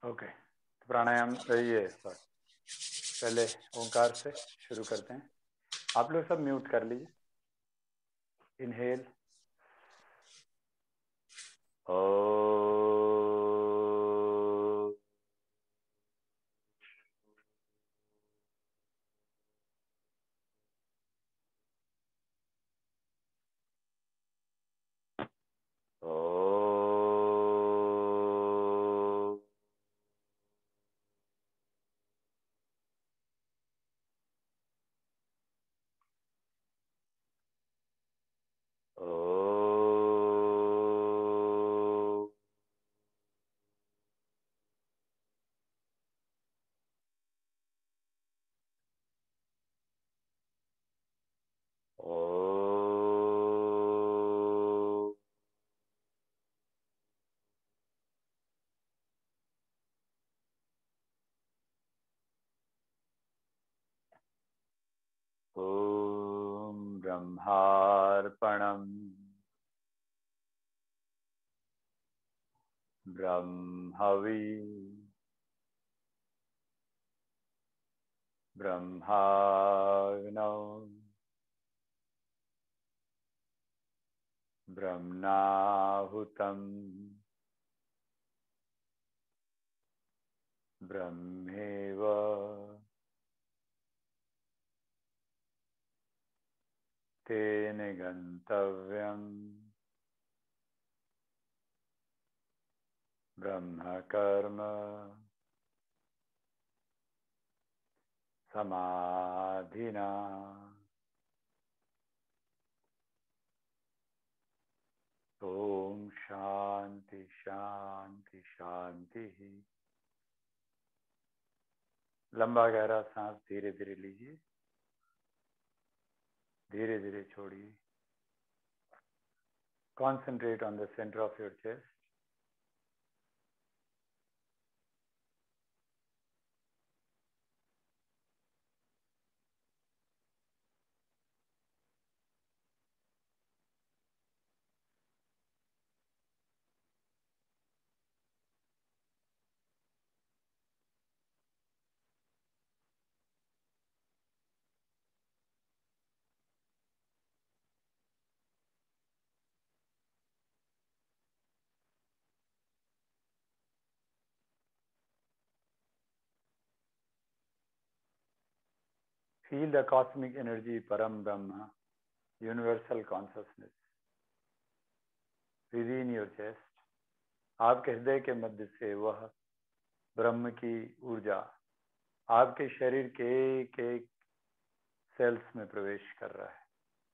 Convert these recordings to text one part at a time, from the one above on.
Okay, तो प्राणायाम ये sorry, पहले ओंकार से शुरू करते हैं। आप लोग सब म्यूट कर लीजिए। इनहेल ओ, ॐ ब्रह्मार्पणम् ब्रह्मवि ब्रह्माग्नौ ब्रह्मणाहुतं ब्रह्मेव तेन गन्तव्यम् ब्रह्मकर्म समाधिना। ओम शांति शांति शांति। लंबा गहरा सांस धीरे धीरे लीजिए, धीरे धीरे छोड़िए। Concentrate on the center of your chest. Feel the cosmic energy, Param Brahma, universal consciousness within your chest. आपके हृदय के मध्य से वह ब्रह्म की ऊर्जा आपके शरीर के एक एक सेल्स में प्रवेश कर रहा है।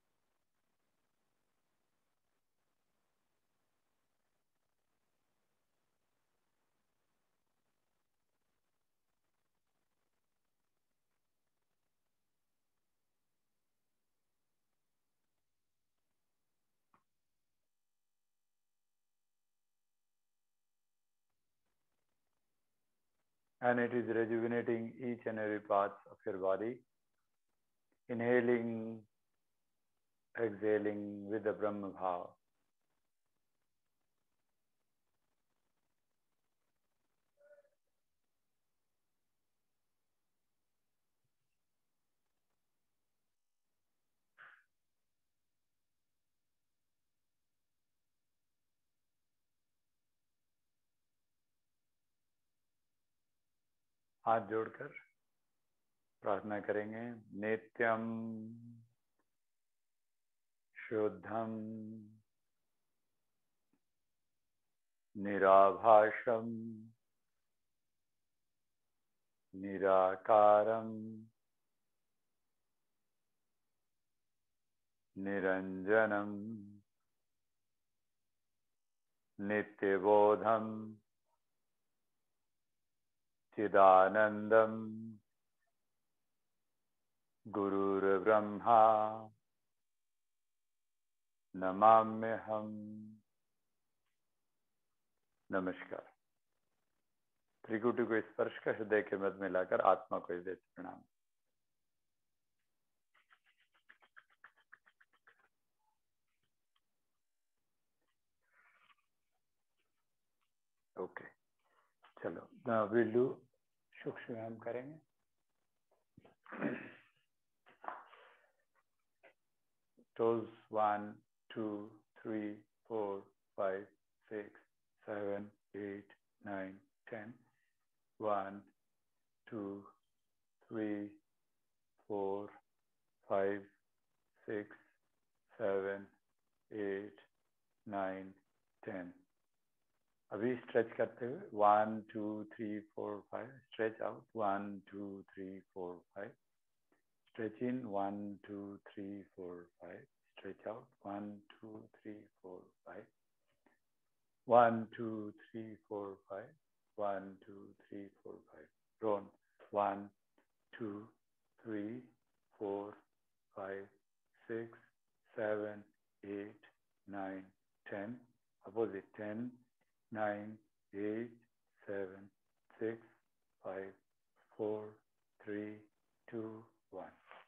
And it is rejuvenating each and every part of your body. Inhaling, exhaling with the Brahma Bhava. हाथ जोड़कर प्रार्थना करेंगे। नित्यम शुद्धम निराभाषम निराकारम निरंजनम नित्यबोधम चिदानंदम गुरुर्ब्रह्मा नमाम्यहम्। नमस्कार। त्रिकुटी को स्पर्श कर हृदय के मध्य में लाकर आत्मा को हृदय से प्रणाम। ओके, चलो विल डू सूक्ष्म व्यायाम करेंगे. Toes 1, 2, 3, 4, 5, 6, 7, 8, 9, 10. 1, 2, 3, 4, 5, 6, 7, 8, 9, 10. अभी स्ट्रेच करते हुए 1, 2, 3, 4, 5. Stretch out 1, 2, 3, 4, 5. Stretch in 1, 2, 3, 4, 5. Stretch out 1, 2, 3, 4, 5. 1, 2, 3, 4, 5. 1, 2, 3, 4, 5. Roll 1, 2, 3, 4, 5, 6, 7, 8, 9, 10. Opposite 10, 9, 8, 7, 6, 5, 4, 3, 2, 1.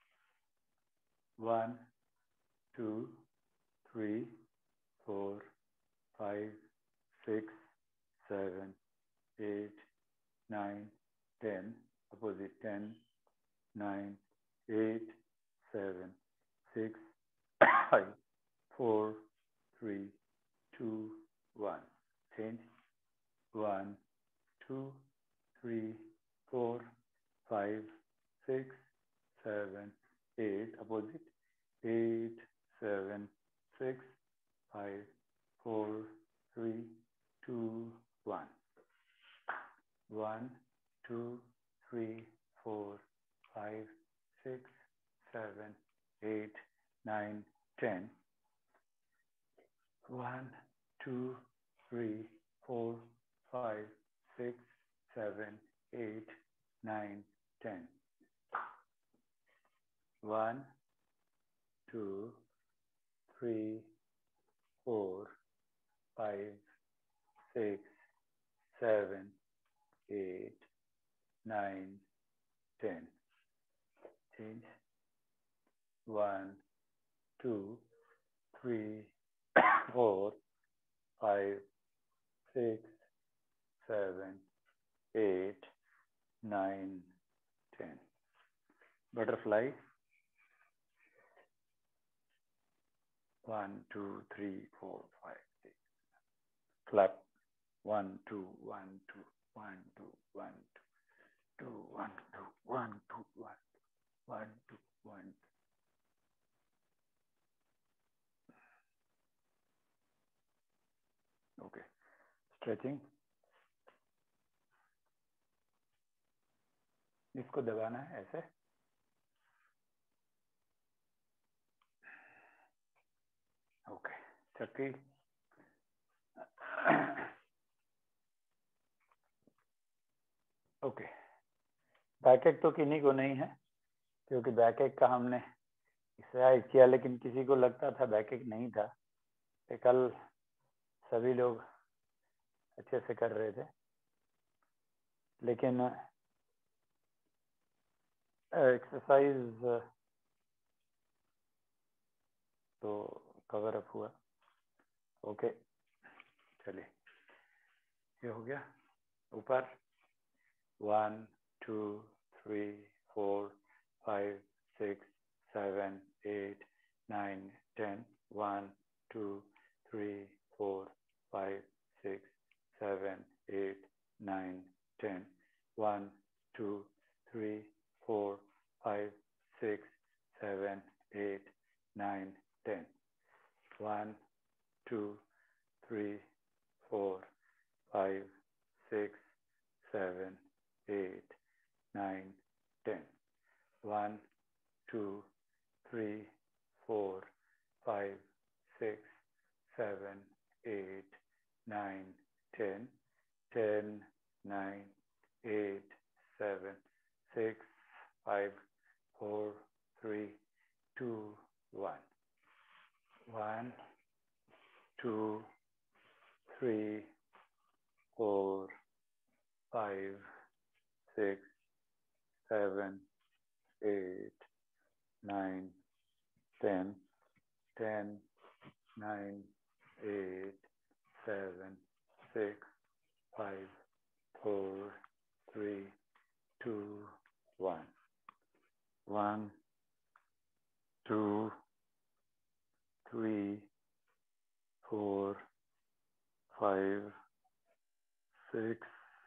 1, 2, 3, 4, 5, 6, 7, 8, 9, 10. Opposite 10, 9, 8, 7, 6, 5, 4, 3, 2, 1. Change. 1, 2, 3, 4, 5, 6, 7, 8. Opposite 8, 7, 6, 5, 4, 3, 2, 1. 1, 2, 3, 4, 5, 6, 7, 8, 9, 10. 1, 2, 3, 4, 5, 6, 7, 8, 9, 10. 1, 2, 3, 4, 5, 6, 7, 8, 9, 10. Change. 1, 2, 3, 4, 5, 6, 7, 8, 9, 10. Butterfly. 1, 2, 3, 4, 5, 6. Clap. 1, 2, 1, 2, 1, 2, 1, 2, 1, 2, 1, 2, 1, 1, 2, 1. Okay. Stretching. इसको दबाना है ऐसे. ओके. चक्की. ओके. बैकएक तो किन्हीं को नहीं है, क्योंकि बैकएक का हमने एक्सरसाइज किया, लेकिन किसी को लगता था बैकएक नहीं था. तो कल सभी लोग अच्छे से कर रहे थे, लेकिन एक्सरसाइज तो कवर अप हुआ. ओके. चलिए, ये हो गया. ऊपर 1, 2, 3, 4, 5, 6, 7, 8, 9, 10. 1, 2, 3, 4, 5, 6, 7, 8, 9, 10. 1, 2, 3, 4, 5, 6, 7, 8, 9, 10. 1, 2, 3, 4, 5, 6, 7, 8, 9, 10. 1, 2, 3, 4, 5, 6, 7, 8, 9, 10. 10, 9, 8, 7, 6, 5, 4, 3, 2, 1. 1, 2, 3, 4, 5, 6, 7, 8, 9, 10. 10, 9, 8, 7, 6, 5, 4, 3, 2, 1. 1, 2, 3, 4, 5, 6,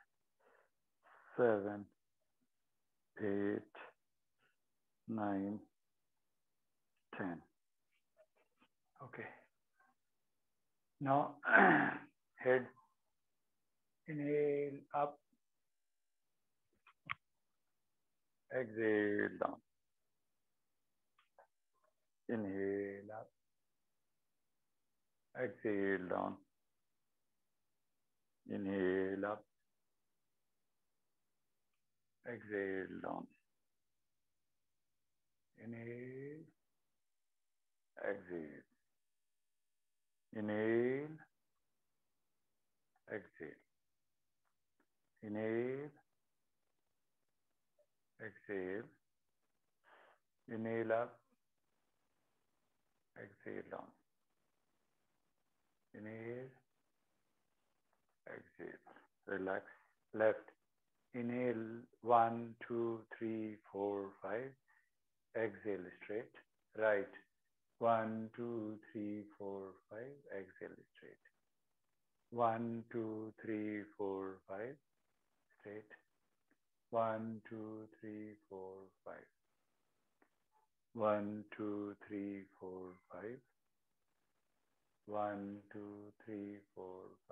7, 8, 9, 10. Okay. Now head, inhale up, exhale down. Inhale up, exhale down. Inhale up, exhale down. Inhale, exhale. Inhale, exhale. Inhale, exhale. Inhale up, exhale down. Inhale, exhale. Relax. Left. Inhale 1, 2, 3, 4, 5. Exhale straight. Right. 1, 2, 3, 4, 5. Exhale straight. 1, 2, 3, 4, 5. Straight. 1, 2, 3, 4, 5. 1, 2, 3, 4, 5. 1, 2, 3, 4, 5.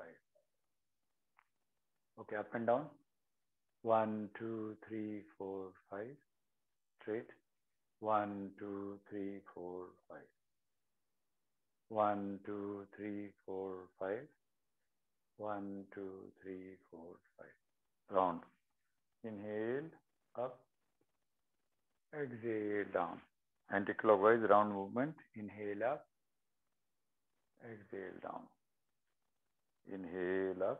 Okay, up and down. 1, 2, 3, 4, 5. Straight. 1, 2, 3, 4, 5. 1, 2, 3, 4, 5. 1, 2, 3, 4, 5. Round. Inhale, up. Exhale, down. Anti-clockwise round movement. Inhale up. Exhale down. Inhale up.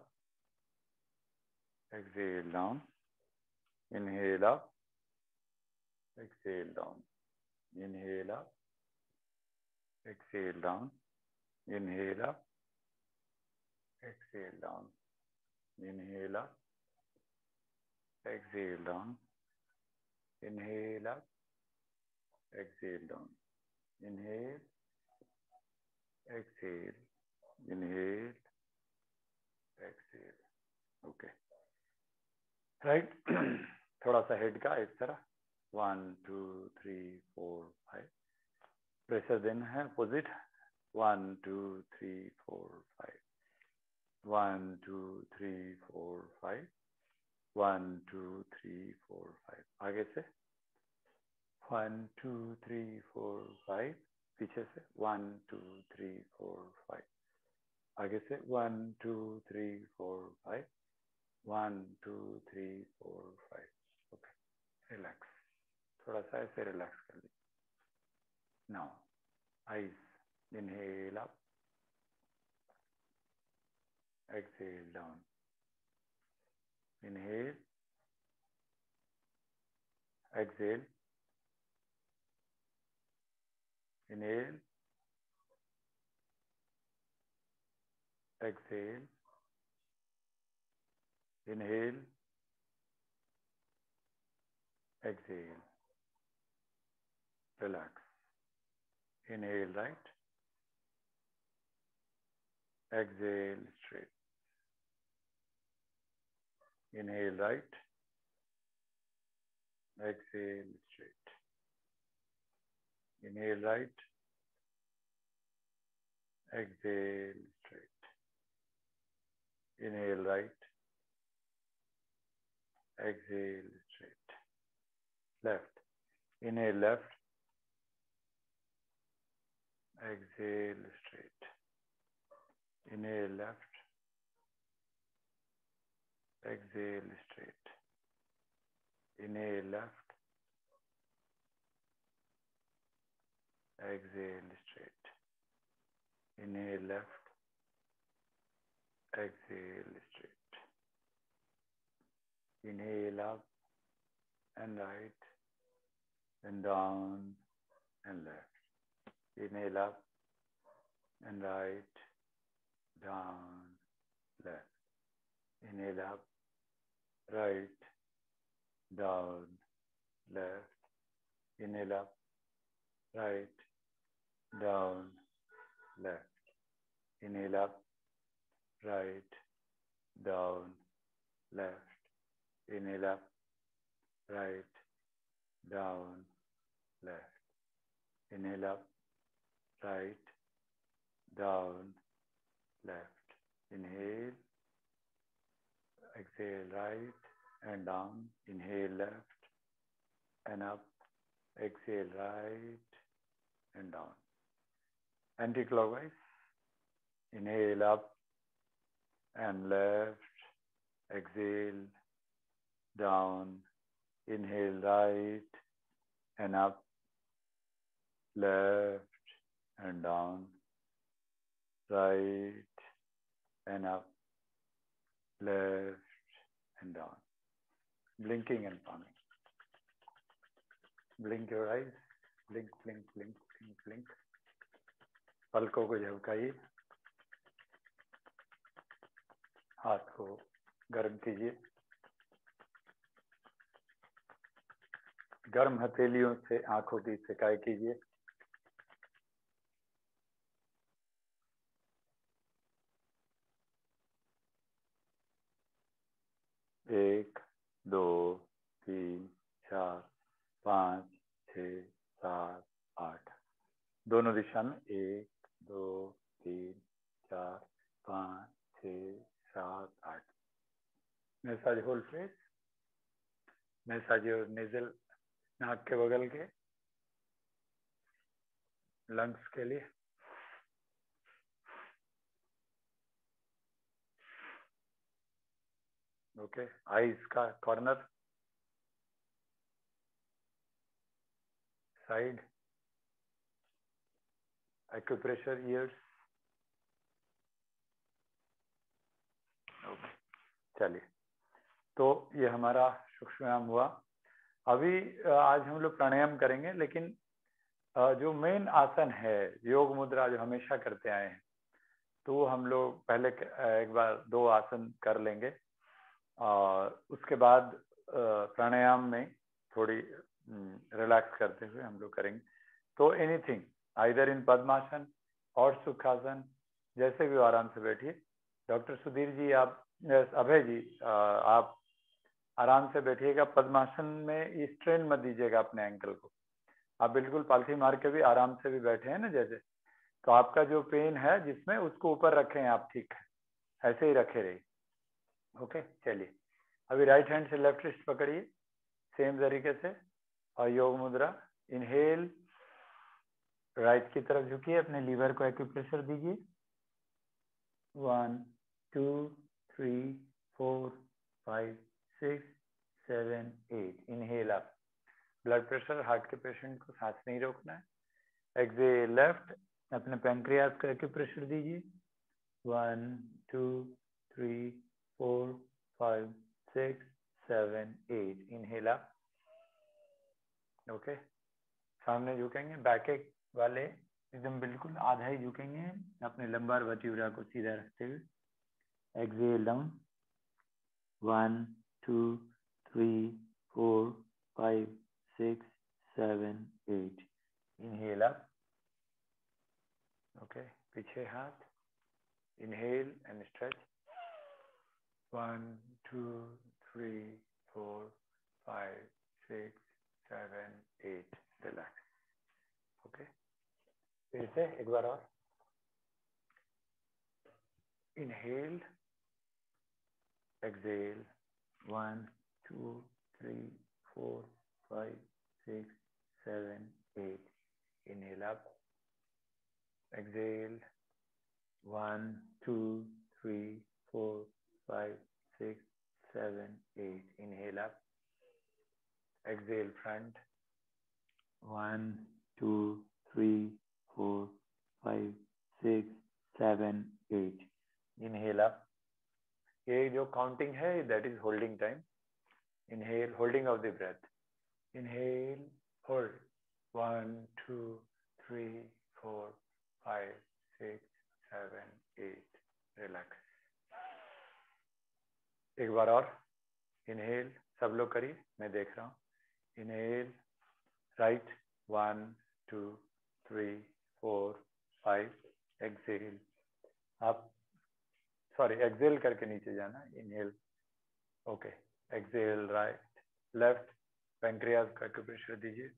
Exhale down. Inhale up. Exhale down. Inhale up. Exhale down. Inhale up. Exhale down. Inhale up. Exhale down. Inhale up. Exhale down. Inhale. Exhale. Inhale. Exhale. Okay. Right. थोड़ा सा head का इस तरह 1, 2, 3, 4, 5. Pressure देना है opposite 1, 2, 3, 4, 5. 1, 2, 3, 4, 5. 1, 2, 3, 4, 5. आगे से 1, 2, 3, 4, 5. पीछे से 1, 2, 3, 4, 5. आगे से 1, 2, 3, 4, 5. 1, 2, 3, 4, 5. Okay, relax. थोड़ा सा ऐसे रिलैक्स कर लीजिए. Now eyes. Inhale up. Exhale down. Inhale. Exhale. Inhale. Exhale. Inhale, exhale, relax. Inhale right, exhale straight. Inhale right, exhale straight. Inhale right, exhale straight. Inhale right, exhale straight. Left. Inhale left, exhale straight. Inhale left, exhale straight. Inhale left, exhale straight. Inhale left, exhale straight. Inhale up and right and down and left. Inhale up and right, down, left. Inhale up right, down, left. Inhale up, right, down, left. Inhale up, right, down, left. Inhale up, right, down, left. Inhale up, right, down, left. Inhale, exhale, right and down. Inhale, left and up. Exhale, right and down. Anti-clockwise. Inhale up and left. Exhale, down. Inhale, right and up. Left and down. Right and up. Left and down. Blinking and palming. Blink your eyes. Blink, blink, blink, blink, blink. पलकों को झपकाइए. हाथ को गर्म कीजिए. गर्म हथेलियों से आंखों की सिकाई कीजिए. एक, दो, तीन, चार, 5, 6, 7, 8. दोनों दिशा में 1, 2, 3, 4, 5, 6, 7, 8. Massage whole face. मैसाज और नेजल, नाक के बगल के, लंग्स के लिए. ओके. आईज का corner, side, acupressure ears. Okay, चलिए. तो ये हमारा सूक्ष्म व्यायाम हुआ. अभी आज हम लोग प्राणायाम करेंगे, लेकिन जो मेन आसन है, योग मुद्रा जो हमेशा करते आए हैं, तो हम लोग पहले एक बार 2 आसन कर लेंगे और उसके बाद प्राणायाम में थोड़ी रिलैक्स करते हुए हम लोग करेंगे. तो एनीथिंग, आइदर इन पद्मासन और सुखासन, जैसे भी आराम से बैठिए. डॉक्टर सुधीर जी, आप, अभय जी, आप आराम से बैठिएगा. पद्मासन में स्ट्रेन मत दीजिएगा अपने एंकल को. आप बिल्कुल पालथी मार के भी आराम से भी बैठे हैं ना जैसे, तो आपका जो पेन है जिसमें, उसको ऊपर रखें आप. ठीक है, ऐसे ही रखे रहिए. ओके, चलिए. अभी राइट हैंड से लेफ्ट रिस्ट पकड़िए सेम तरीके से और योग मुद्रा. इनहेल, राइट की तरफ झुकिए, अपने लीवर को एक्यूप्रेशर दीजिए. 1, 2, 3, 4, 5, 6, 7, 8. Inhale up. Blood pressure, heart के पेशेंट को सांस नहीं रोकना है. एक्सेल लेफ्ट, अपने पैंक्रियास को एक्यूप्रेशर दीजिए. 1, 2, 3, 4, 5, 6, 7, 8. Inhale up. ओके. सामने झुकेंगे. बैक एक वाले एकदम बिल्कुल आधा ही झुकेंगे, अपने लंबार वर्टिब्रा को सीधा रखते हुए. Exhale down. 1, 2, 3, 4, 5, 6, 7, 8. Inhale up. Okay. पीछे हाथ. Inhale and stretch. 1, 2, 3, 4, 5, 6, 7, 8. Relax. Okay. फिर से एक बार और. Inhale, exhale. 1, 2, 3, 4, 5, 6, 7, 8. Inhale up. Exhale. 1, 2, 3, 4, 5, 6, 7, 8. Inhale up. Exhale front. 1, 2, 3, 4, 5, 6, 7, 8. Inhale up. ये जो काउंटिंग है, that is holding time. Inhale, holding of the breath. Inhale, hold. 1, 2, 3, 4, 5, 6, 7, 8. Relax. एक बार और. इनहेल, सब लोग करिए, मैं देख रहा हूँ। इनहेल, राइट, 1 2 3 4 5, एक्सेल, आप सॉरी एक्सेल करके नीचे जाना, inhale, okay, exhale, right, left, pancreas का प्रेशर दीजिए,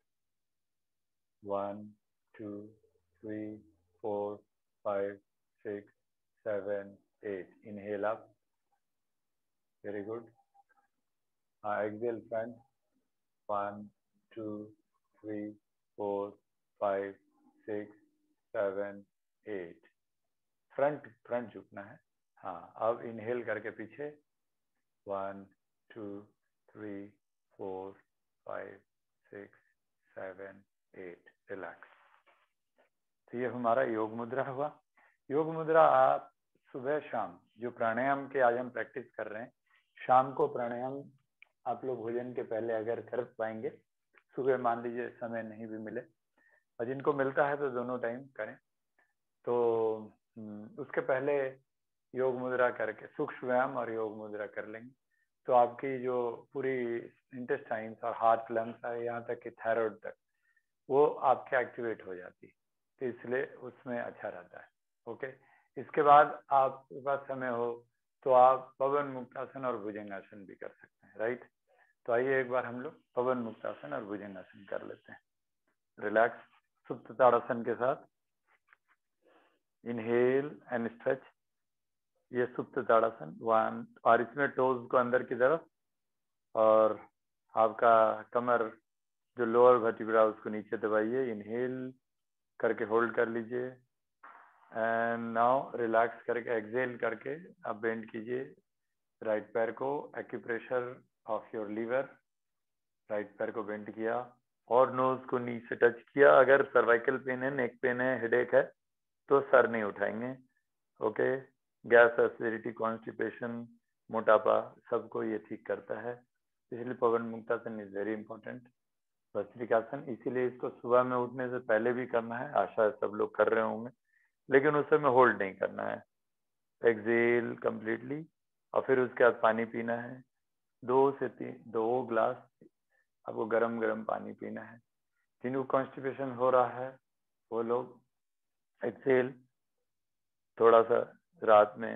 1 2 3 4 5 6 7 8, inhale up, very good, exhale front, 1 2 3 4 5 6 7 8, front झुकना है। हाँ, अब इनहेल करके पीछे, 1 2 3 4 5 6 7 8, रिलैक्स। तो ये हमारा योग मुद्रा हुआ। योग मुद्रा आप सुबह शाम जो प्राणायाम के आज हम प्रैक्टिस कर रहे हैं, शाम को प्राणायाम आप लोग भोजन के पहले अगर कर पाएंगे, सुबह मान लीजिए समय नहीं भी मिले, और जिनको मिलता है तो दोनों टाइम करें। तो उसके पहले योग मुद्रा करके सूक्ष्म व्यायाम और योग मुद्रा कर लेंगे, तो आपकी जो पूरी इंटेस्टाइन्स और हार्ट, लंग्स है, यहाँ तक कि थायराइड तक, वो आपके एक्टिवेट हो जाती है, तो इसलिए उसमें अच्छा रहता है। ओके, इसके बाद आपके पास समय हो तो आप पवन मुक्तासन और भुजंगासन भी कर सकते हैं, राइट। तो आइए एक बार हम लोग पवन मुक्तासन और भुजंगासन कर लेते हैं। रिलैक्स, सुप्त ताड़ासन के साथ इनहेल एंड स्ट्रेच, ये सुप्त ताड़ासन 1, और इसमें टोज को अंदर की तरफ और आपका कमर जो लोअर वर्टिब्रा उसको नीचे दबाइए, इनहेल करके होल्ड कर लीजिए, एंड नाउ रिलैक्स करके एक्सेल करके आप बेंड कीजिए राइट पैर को, acupressure of your liver, right पैर को बेंड किया और नोज को नी से टच किया। अगर सर्वाइकल पेन है, नेक पेन है, हेडेक है तो सर नहीं उठाएंगे। ओके, गैस, एसिडिटी, कॉन्स्टिपेशन, मोटापा, सबको ये ठीक करता है, इसलिए Pawan Muktasana is very important. Bhastrikasana, इसीलिए इसको सुबह में उठने से पहले भी करना है, आशा सब लोग कर रहे होंगे, लेकिन उस समय होल्ड नहीं करना है। एक्सेल कंप्लीटली, और फिर उसके बाद पानी पीना है, 2 से 2 ग्लास आपको गरम गरम पानी पीना है। जिनको कॉन्स्टिपेशन हो रहा है वो लोग एक्सेल, थोड़ा सा रात में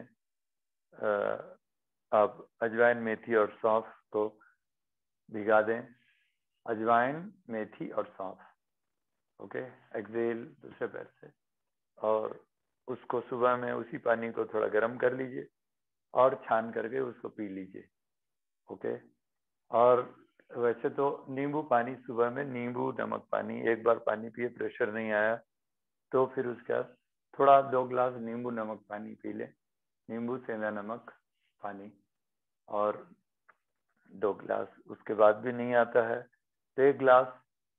आप अजवाइन, मेथी और सौंफ को भिगा दें, अजवाइन, मेथी और सौंफ, ओके, एक्सेल दूसरे पैर से, और उसको सुबह में उसी पानी को थोड़ा गर्म कर लीजिए और छान करके उसको पी लीजिए। ओके, और वैसे तो नींबू पानी, सुबह में नींबू नमक पानी, एक बार पानी पिए, प्रेशर नहीं आया तो फिर उसके बाद थोड़ा 2 ग्लास नींबू नमक पानी पी ले, नींबू, सेंधा नमक पानी, और 2 ग्लास उसके बाद भी नहीं आता है तो 1 ग्लास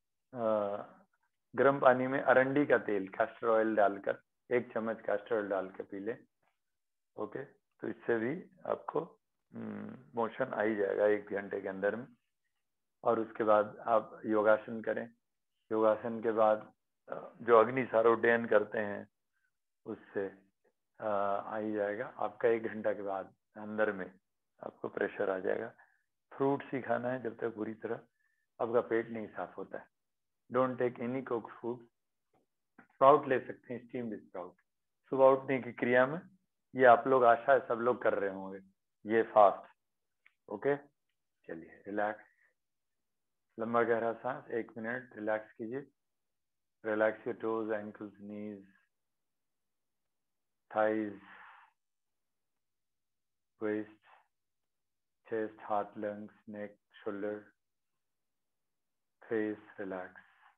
गर्म पानी में अरंडी का तेल, कैस्टर ऑयल डालकर, 1 चम्मच कैस्टर ऑयल डाल के पी ले। ओके, तो इससे भी आपको मोशन आ ही जाएगा 1 घंटे के अंदर में। और उसके बाद आप योगासन करें, योगासन के बाद जो अग्नि सारोड्डयन करते हैं उससे आ ही जाएगा आपका, 1 घंटा के बाद अंदर में आपको प्रेशर आ जाएगा। फ्रूट्स ही खाना है जब तक पूरी तरह आपका पेट नहीं साफ होता है। Don't take any cooked food. Sprout ले सकते हैं, स्टीम्ड स्प्राउट, सुबह उठने की क्रिया में, ये आप लोग आशा है सब लोग कर रहे होंगे ये फास्ट। ओके, चलिए रिलैक्स, लंबा गहरा सांस, 1 मिनट रिलैक्स कीजिए। Relax your toes, ankles, knees, thighs, waist, chest, heart, lungs, neck, shoulder, face, relax.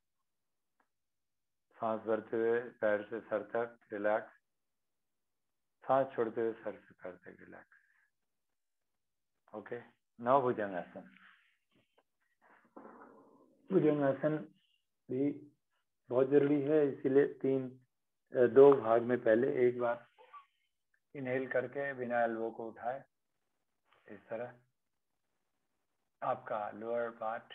सांस भरते हुए पैर से सर तक रिलैक्स, सांस छोड़ते हुए सर से पैर तक relax. Okay, now Bhujangasana. Bhujangasana भी बहुत जरूरी है, इसीलिए 2 भाग में, पहले एक बार इनहेल करके बिना एल्बो को उठाए, इस तरह आपका लोअर पार्ट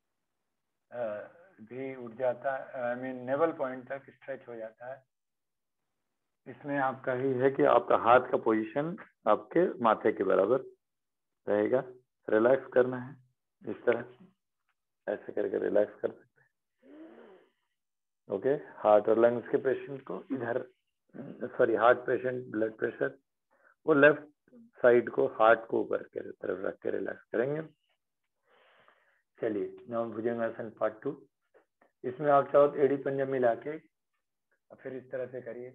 भी उठ जाता है, आई मीन नेवल पॉइंट तक स्ट्रेच हो जाता है। इसमें आपका ही है कि आपका हाथ का पोजीशन आपके माथे के बराबर रहेगा, रिलैक्स करना है इस तरह, ऐसे करके रिलैक्स कर सकते हैं। ओके, हार्ट और लंग्स के पेशेंट को इधर, sorry heart patient blood pressure, वो लेफ्ट साइड को हार्ट को ऊपर के तरफ रख के रिलैक्स करेंगे। चलिए, नाउ भुजंगासन पार्ट 2। इसमें आप चाहो तो एड़ी पंजा मिला के फिर इस तरह से करिए।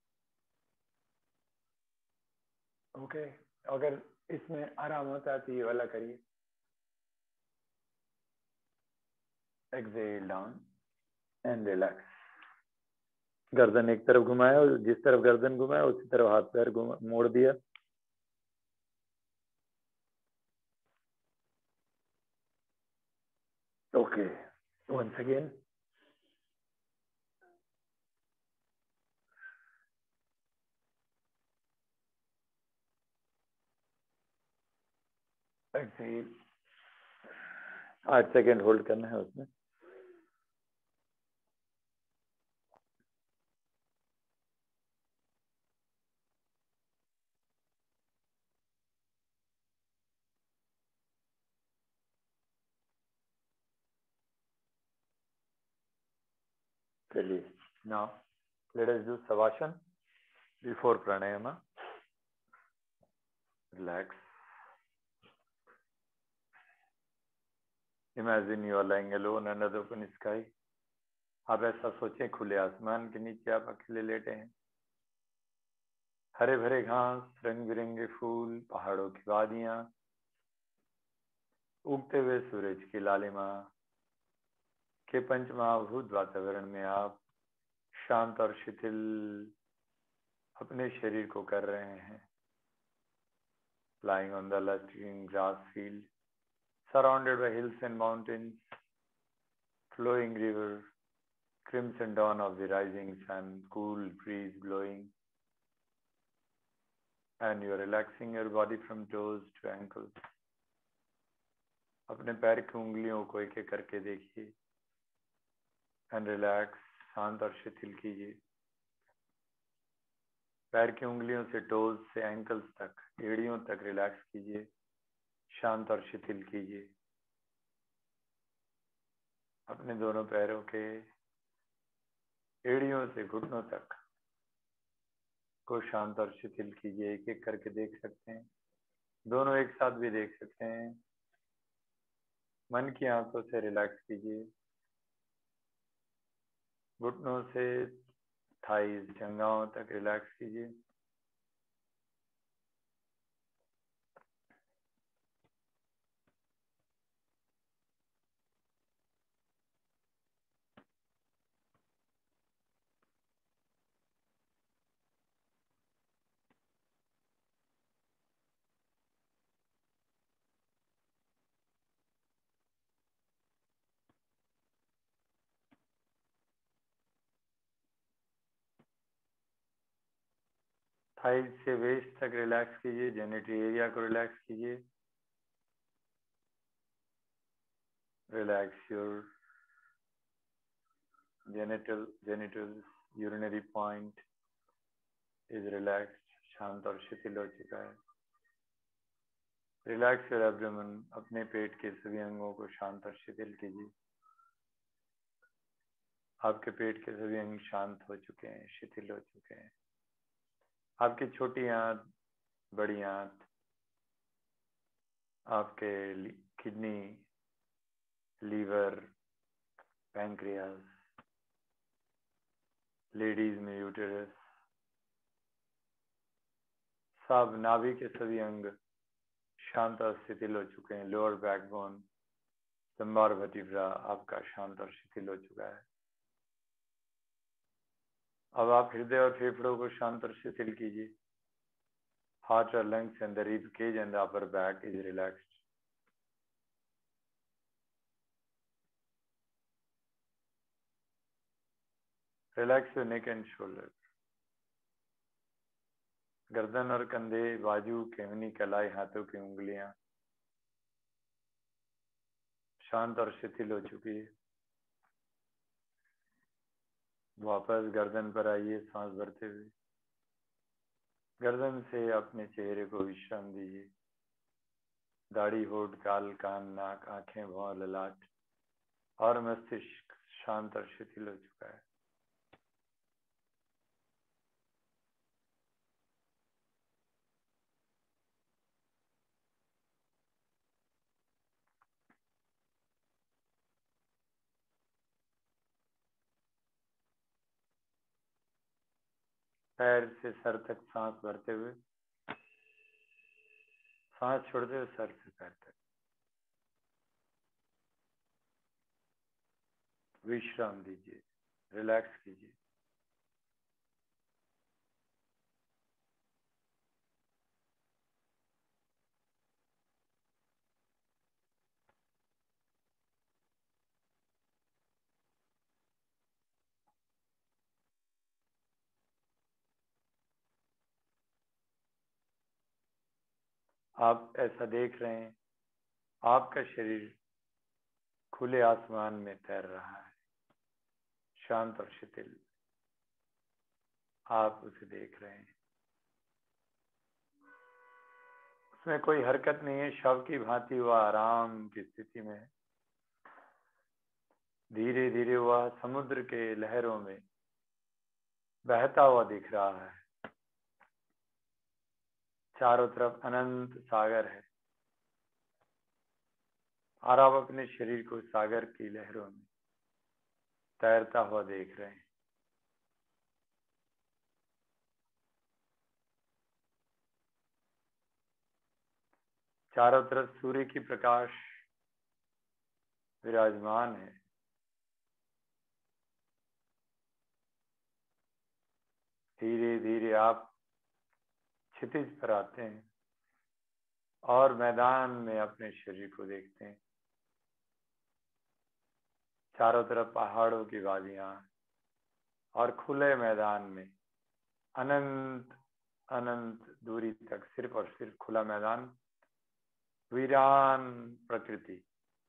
ओके, अगर इसमें आराम होता है तो ये वाला करिए। Exhale down and relax. गर्दन एक तरफ घुमाया और जिस तरफ गर्दन घुमाया उसी तरफ हाथ पैर मोड़ दिया। Okay, once again. Exhale, 8 second hold करना है उसमें। चलिए, now let us do Shavasana before Pranayama. Relax. Imagine you are lying alone under the open sky. आप ऐसा सोचें खुले आसमान के नीचे आप अकेले लेटे हैं। हरे भरे घास, रंग बिरंगे फूल, पहाड़ों की वादियां, उगते हुए सूरज की लालिमा के पंचमहाभूत वातावरण में आप शांत और शिथिल अपने शरीर को कर रहे हैं। lying on the lushing grass field, surrounded by hills and mountains, flowing river, crimson dawn of the rising sun, cool breeze blowing, and you are relaxing your body from toes to ankles. अपने पैर की उंगलियों को एक एक करके देखिए and relax, शांत और शिथिल कीजिए। पैर की उंगलियों से टोज से एंकल्स तक, एड़ियों तक रिलैक्स कीजिए, शांत और शिथिल कीजिए। अपने दोनों पैरों के एड़ियों से घुटनों तक को शांत और शिथिल कीजिए। एक एक करके देख सकते हैं, दोनों एक साथ भी देख सकते हैं। मन की आंखों से रिलैक्स कीजिए। घुटनों से थाइज, जंघाओं तक रिलैक्स कीजिए। थाइज से वेस्ट तक रिलैक्स कीजिए। जेनिटल एरिया को रिलैक्स कीजिए। Relax your genitals, urinary point is relaxed, शांत और शिथिल हो चुका है। रिलैक्स योर एब्डोमेन, अपने पेट के सभी अंगों को शांत और शिथिल कीजिए। आपके पेट के सभी अंग शांत हो चुके हैं, शिथिल हो चुके हैं। आपकी छोटी आंत, बड़ी आंत, आपके किडनी, लीवर, पैंक्रियास, लेडीज में यूटेरस, सब नाभि के सभी अंग शांत और शिथिल हो चुके हैं। लोअर बैकबोन, लंबार वर्टिब्रा आपका शांत और शिथिल हो चुका है। अब आप हृदय और फेफड़ों को शांत और शिथिल कीजिए। हार्ट और lungs and the rib cage and the upper back is relaxed. Relax your neck and shoulder. गर्दन और कंधे, बाजू, केहनी, कलाई, हाथों की उंगलियां शांत और शिथिल हो चुकी है। वापस गर्दन पर आइए, सांस भरते हुए। गर्दन से अपने चेहरे को विश्राम दीजिए। दाढ़ी, होठ, गाल, कान, नाक, आंखें, भौं, ललाट और मस्तिष्क शांत और शिथिल हो चुका है। पैर से सर तक सांस भरते हुए, सांस छोड़ते हुए सर से पैर तक विश्राम दीजिए, रिलैक्स कीजिए। आप ऐसा देख रहे हैं, आपका शरीर खुले आसमान में तैर रहा है, शांत और शिथिल। आप उसे देख रहे हैं, उसमें कोई हरकत नहीं है, शव की भांति वह आराम की स्थिति में है। धीरे धीरे वह समुद्र के लहरों में बहता हुआ दिख रहा है। चारों तरफ अनंत सागर है और आप अपने शरीर को सागर की लहरों में तैरता हुआ देख रहे हैं। चारों तरफ सूर्य की प्रकाश विराजमान है। धीरे धीरे आप क्षितिज पर आते हैं और मैदान में अपने शरीर को देखते हैं। चारों तरफ पहाड़ों की वादियां और खुले मैदान में अनंत अनंत दूरी तक सिर्फ और सिर्फ खुला मैदान, वीरान प्रकृति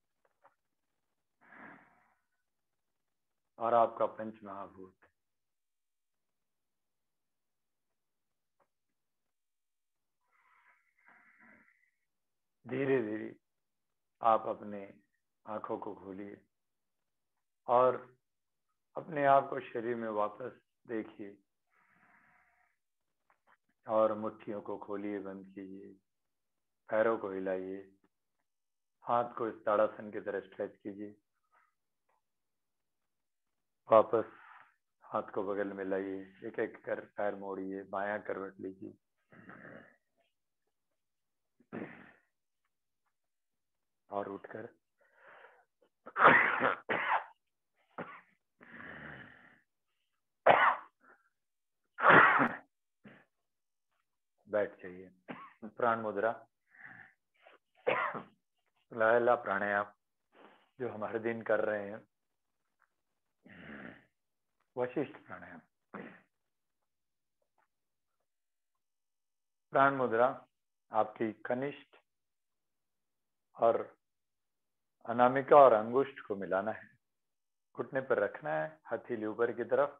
और आपका पंच महाभूत। धीरे धीरे आप अपने आंखों को खोलिए और अपने आप को शरीर में वापस देखिए और मुट्ठियों को खोलिए, बंद कीजिए, पैरों को हिलाइए, हाथ को इस ताड़ासन की तरह स्ट्रेच कीजिए, वापस हाथ को बगल में लाइए, एक एक कर पैर मोड़िए, बायां करवट लीजिए, और उठकर बैठ जाइए। प्राण मुद्रा, लहला प्राणायाम जो हम हर दिन कर रहे हैं, वशिष्ठ प्राणायाम। प्राण मुद्रा आपकी कनिष्ठ और अनामिका और अंगुष्ठ को मिलाना है, घुटने पर रखना है, हथेली ऊपर की तरफ,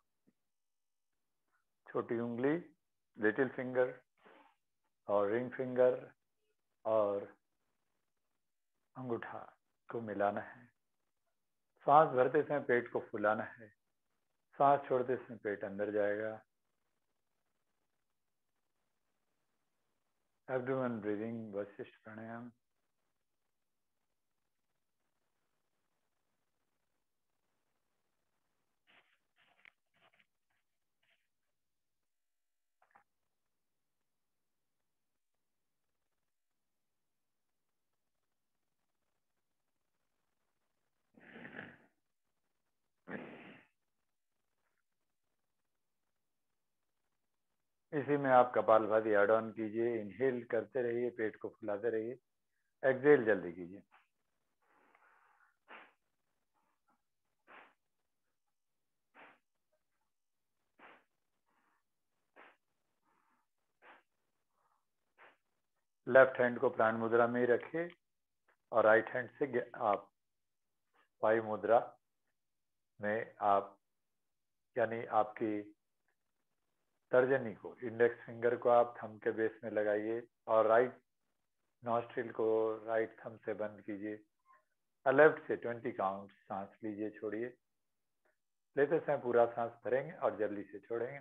छोटी उंगली, लिटिल फिंगर और रिंग फिंगर और अंगूठा को मिलाना है। सांस भरते समय पेट को फुलाना है, सांस छोड़ते समय पेट अंदर जाएगा। Abdomen breathing, Vashishtha Pranayama. इसी में आप कपालभाति ऐड ऑन कीजिए, इनहेल करते रहिए, पेट को फुलाते रहिए, एक्सहेल जल्दी कीजिए। लेफ्ट हैंड को प्राण मुद्रा में ही रखिए और राइट हैंड से आप वायु मुद्रा में आप यानी आपकी तर्जनी को, इंडेक्स फिंगर को आप थंब के बेस में लगाइए और राइट नॉस्ट्रिल को राइट थंब से बंद कीजिए और लेफ्ट से 20 काउंट सांस लीजिए, छोड़िए। लेते समय पूरा सांस भरेंगे और जल्दी से छोड़ेंगे।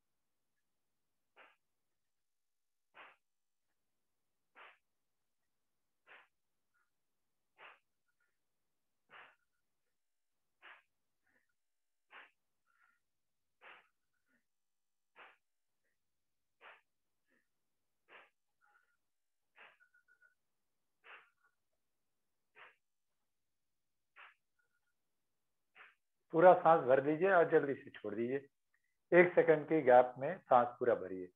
पूरा सांस भर दीजिए और जल्दी से छोड़ दीजिए। 1 सेकंड के गैप में सांस पूरा भरिए।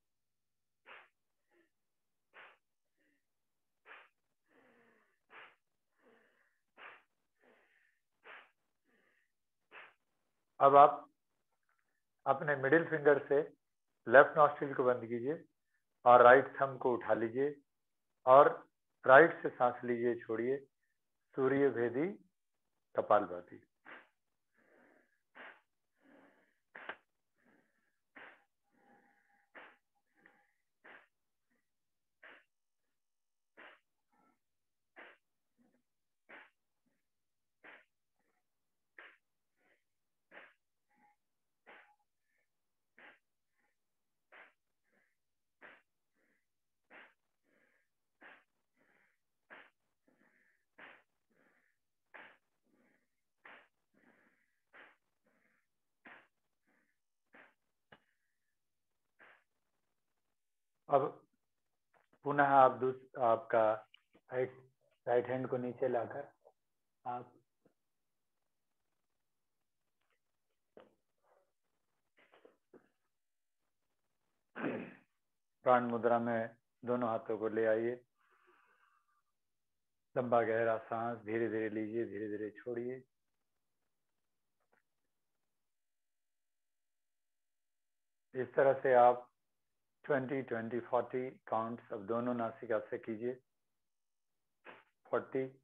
अब आप अपने मिडिल फिंगर से लेफ्ट नॉस्ट्रिल को बंद कीजिए और राइट थंब को उठा लीजिए और राइट से सांस लीजिए, छोड़िए। सूर्य भेदी कपालभाति। अब पुनः आप आपका राइट हैंड को नीचे लाकर आप प्राण मुद्रा में दोनों हाथों को ले आइए। लंबा गहरा सांस धीरे धीरे लीजिए, धीरे धीरे छोड़िए। इस तरह से आप 20, 20, 40 काउंट्स अब दोनों नासिका से कीजिए। 40,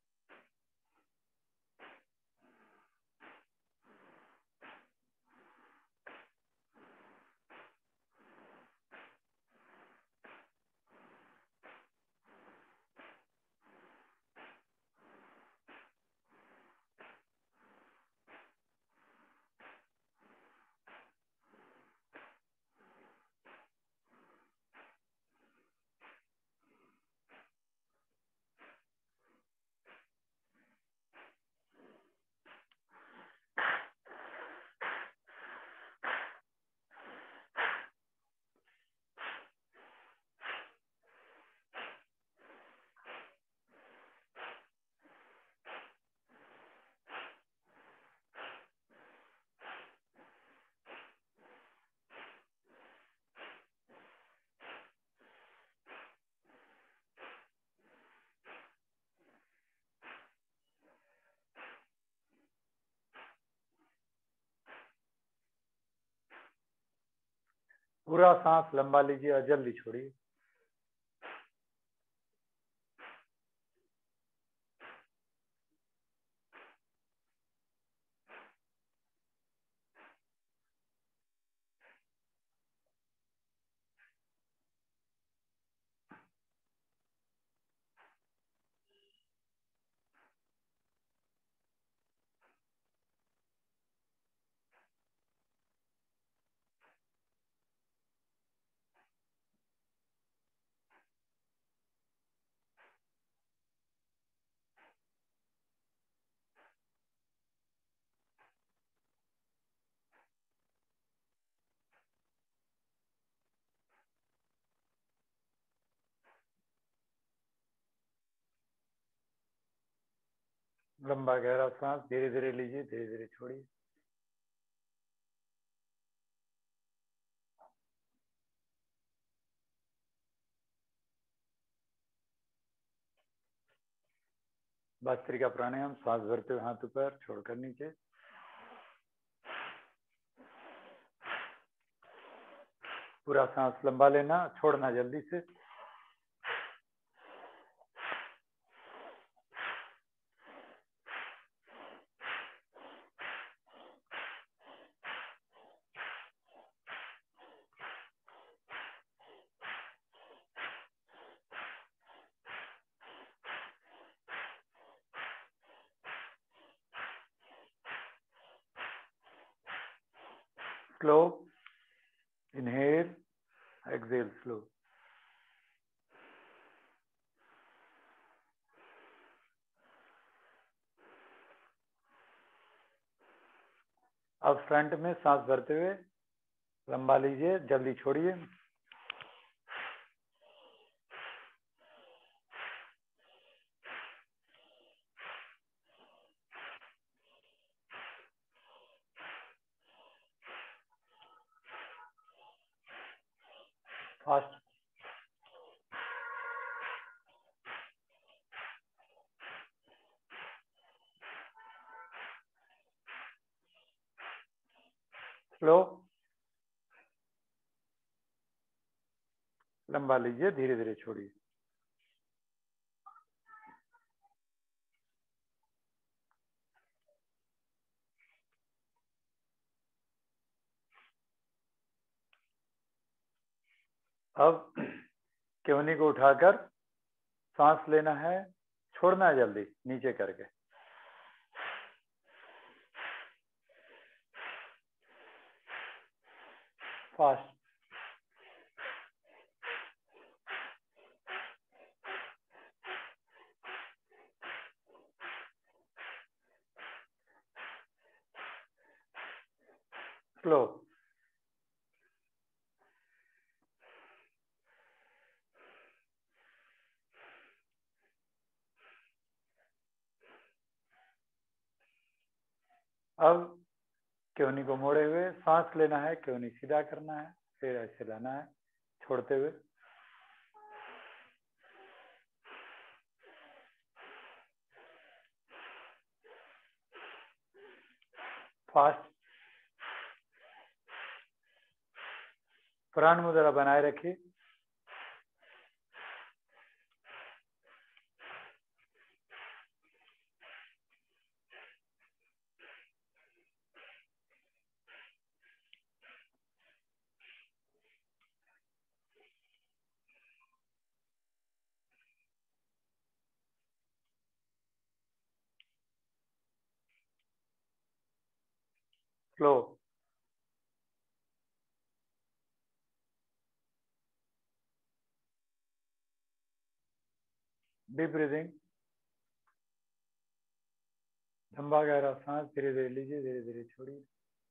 पूरा सांस लंबा लीजिए और जल्दी छोड़िए। लंबा गहरा सांस धीरे धीरे लीजिए, धीरे धीरे छोड़िए। भस्त्रिका प्राणायाम, सांस भरते हुए हाथ ऊपर छोड़कर नीचे। पूरा सांस लंबा लेना, छोड़ना जल्दी से। Slow, inhale, exhale slow. अब फ्रंट में सांस भरते हुए लंबा लीजिए, जल्दी छोड़िए। फास्ट। स्लो, लंबा लीजिए, धीरे धीरे छोड़िए। अब केवनी को उठाकर सांस लेना है, छोड़ना है जल्दी नीचे करके। फास्ट। स्लो। अब केवनी को मोड़े हुए सांस लेना है, केवनी सीधा करना है, फिर ऐसे लाना है छोड़ते हुए। फास्ट। प्राण मुद्रा बनाए रखिए। स्लो। डीप ब्रीदिंग, लंबा गहरा सांस धीरे धीरे लीजिए, धीरे धीरे छोड़िए।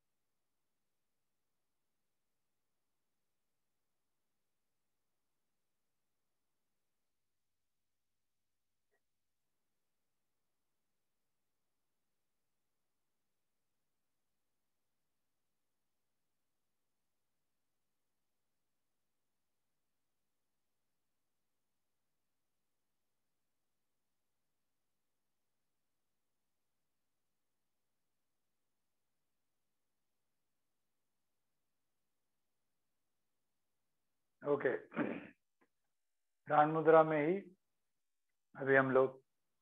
ओके। प्राण मुद्रा में ही अभी हम लोग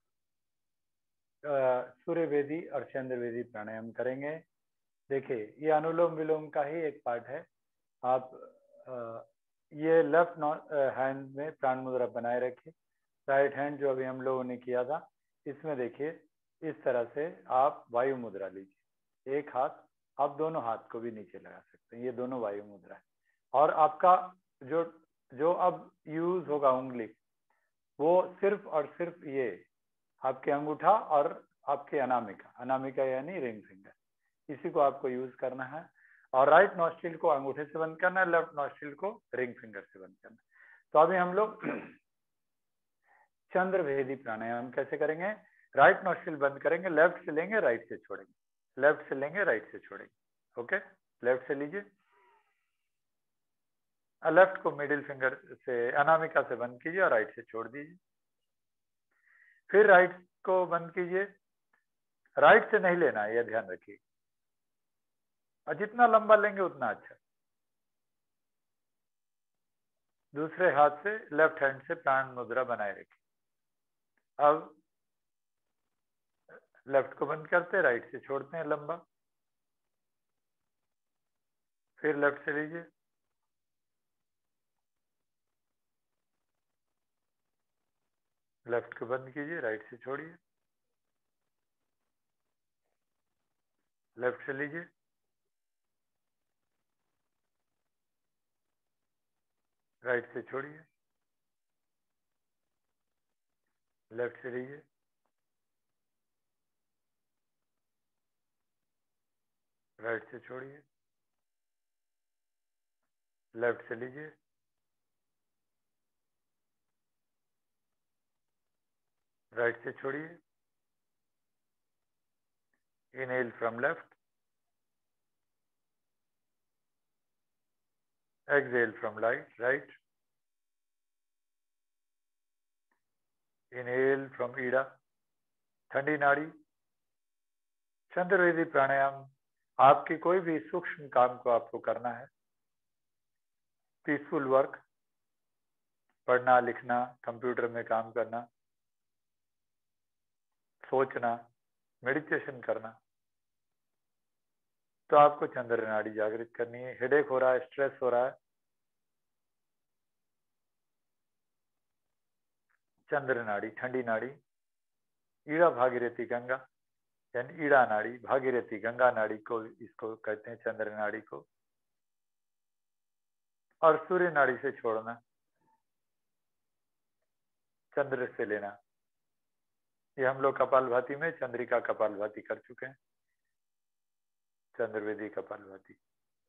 सूर्य वेदी और चंद्र वेदी प्राणायाम करेंगे। देखिए, ये अनुलोम विलोम का ही एक पार्ट है। आप ये लेफ्ट हैंड में प्राण मुद्रा बनाए रखिए। राइट हैंड जो अभी हम लोगों ने किया था, इसमें देखिए इस तरह से आप वायु मुद्रा लीजिए। एक हाथ, आप दोनों हाथ को भी नीचे लगा सकते हैं, ये दोनों वायु मुद्रा है। और आपका जो जो अब यूज होगा उंगली, वो सिर्फ और सिर्फ ये आपके अंगूठा और आपके अनामिका, अनामिका यानी रिंग फिंगर, इसी को आपको यूज करना है। और राइट नॉस्ट्रिल को अंगूठे से बंद करना है, लेफ्ट नॉस्ट्रिल को रिंग फिंगर से बंद करना है। तो अभी हम लोग चंद्र भेदी प्राणायाम कैसे करेंगे? राइट नॉस्ट्रिल बंद करेंगे, लेफ्ट से लेंगे, राइट से छोड़ेंगे, लेफ्ट से लेंगे, राइट से छोड़ेंगे। ओके, लेफ्ट से लीजिए, लेफ्ट को मिडिल फिंगर से अनामिका से बंद कीजिए और राइट से छोड़ दीजिए। फिर राइट को बंद कीजिए, राइट से नहीं लेना है, यह ध्यान रखिए, और जितना लंबा लेंगे उतना अच्छा। दूसरे हाथ से लेफ्ट हैंड से प्राण मुद्रा बनाए रखिए। अब लेफ्ट को बंद करते, राइट से छोड़ते हैं लंबा। फिर लेफ्ट से लीजिए, लेफ्ट को बंद कीजिए, राइट से छोड़िए। लेफ्ट से लीजिए, राइट से छोड़िए, लेफ्ट से लीजिए, राइट से छोड़िए, लेफ्ट से लीजिए, राइट से छोड़िए, inhale from left, exhale from right, inhale from Ida, ठंडी नाड़ी। चंद्रवेदी प्राणायाम, आपकी कोई भी सूक्ष्म काम को आपको करना है, पीसफुल वर्क, पढ़ना लिखना, कंप्यूटर में काम करना, सोचना, मेडिटेशन करना, तो आपको चंद्र नाड़ी जागृत करनी है। हेडेक हो रहा है, स्ट्रेस हो रहा है, चंद्र नाड़ी, ठंडी नाड़ी, ईड़ा भागीरथी गंगा, यानी ईड़ा नाड़ी, भागीरथी गंगा नाड़ी को इसको कहते हैं, चंद्र नाड़ी को। और सूर्य नाड़ी से छोड़ना, चंद्र से लेना। ये हम लोग कपालभाति में चंद्रिका कपालभाति कर चुके हैं, Chandravedi Kapalbhati.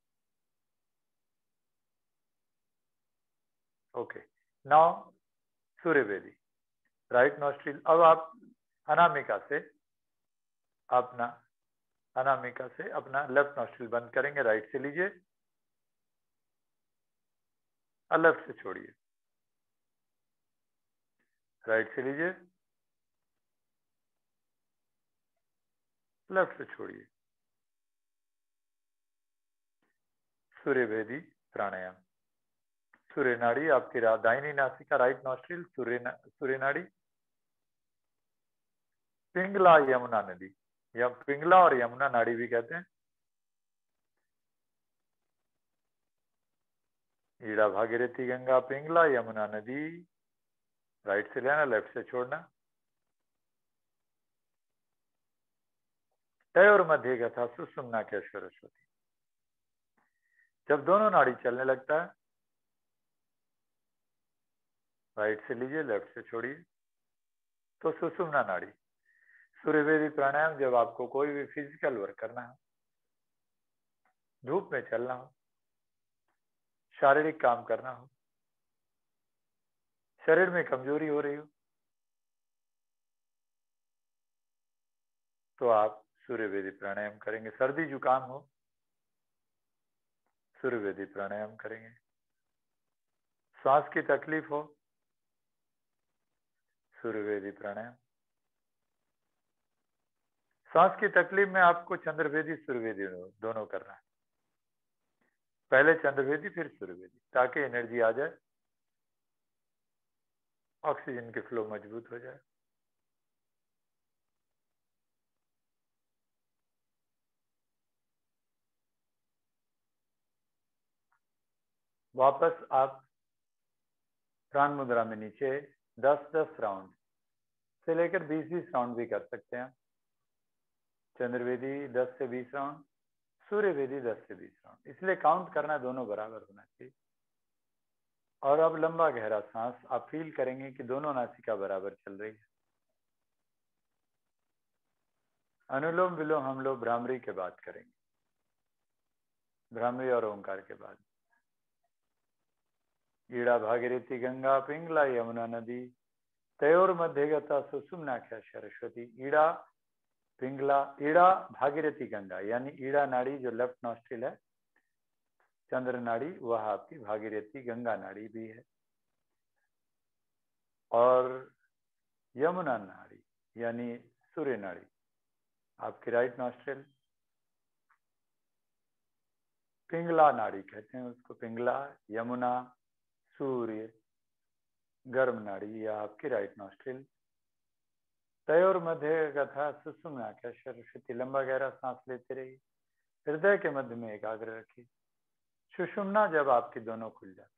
Okay, now Suryavedi, right nostril. अब आप अनामिका से अपना लेफ्ट नॉस्ट्रिल बंद करेंगे, राइट से लीजिए और लेफ्ट से छोड़िए, राइट से लीजिए, लेफ्ट से छोड़िए। सूर्यवेदी प्राणायाम। सूर्य नाड़ी आपकी दाहिनी नासिका, राइट नॉस्ट्रिल, सूर्य नाड़ी, पिंगला यमुना नदी, या पिंगला और यमुना नाड़ी भी कहते हैं। ईड़ा भागीरथी गंगा, पिंगला यमुना नदी, राइट से लेना, लेफ्ट से छोड़ना। तय और मध्य गथा सुषुम्ना के सरस्वती। जब दोनों नाड़ी चलने लगता है, राइट से लीजिए, लेफ्ट से छोड़िए, तो सुषुम्ना नाड़ी। सूर्यवेदी प्राणायाम, जब आपको कोई भी फिजिकल वर्क करना हो, धूप में चलना हो, शारीरिक काम करना हो, शरीर में कमजोरी हो रही हो, तो आप सूर्यवेदी प्राणायाम करेंगे। सर्दी जुकाम हो, सूर्यवेदी प्राणायाम करेंगे। सांस की तकलीफ हो, सूर्यवेदी प्राणायाम। सांस की तकलीफ में आपको चंद्रवेदी सूर्यवेदी दोनों करना है। पहले चंद्रवेदी फिर सूर्यवेदी, ताकि एनर्जी आ जाए, ऑक्सीजन की फ्लो मजबूत हो जाए। वापस आप प्राण मुद्रा में नीचे 10-10 राउंड से लेकर 20-20 राउंड भी कर सकते हैं। चंद्रवेदी 10 से 20 राउंड, सूर्यवेदी 10 से 20 राउंड, इसलिए काउंट करना दोनों बराबर होना चाहिए। और अब लंबा गहरा सांस, आप फील करेंगे कि दोनों नासिका बराबर चल रही है। अनुलोम विलोम हम लोग भ्रामरी के बाद करेंगे, भ्रामरी और ओंकार के बाद। ईड़ा भागीरथी गंगा, पिंगला यमुना नदी, तयोर मध्यगता सुषुम्नाख्या सरस्वती। ईड़ा पिंगला, ईड़ा भागीरथी गंगा, यानी ईड़ा नाड़ी जो लेफ्ट नॉस्ट्रिल है, चंद्र नाड़ी, वह आपकी भागीरथी गंगा नाड़ी भी है। और यमुना नाड़ी यानी सूर्य नाड़ी, आपकी राइट नॉस्ट्रिल। पिंगला नाड़ी कहते हैं उसको, पिंगला, यमुना, सूर्य, गर्म नाड़ी, या आपकी राइट नॉस्ट्रिल। तय और मध्य कथा सुषुम्ना क्या सरस्वती। लंबा गहरा सांस लेते रहिए, हृदय के मध्य में एकाग्र रखिए। सुषुम्ना जब आपकी दोनों खुल जाती,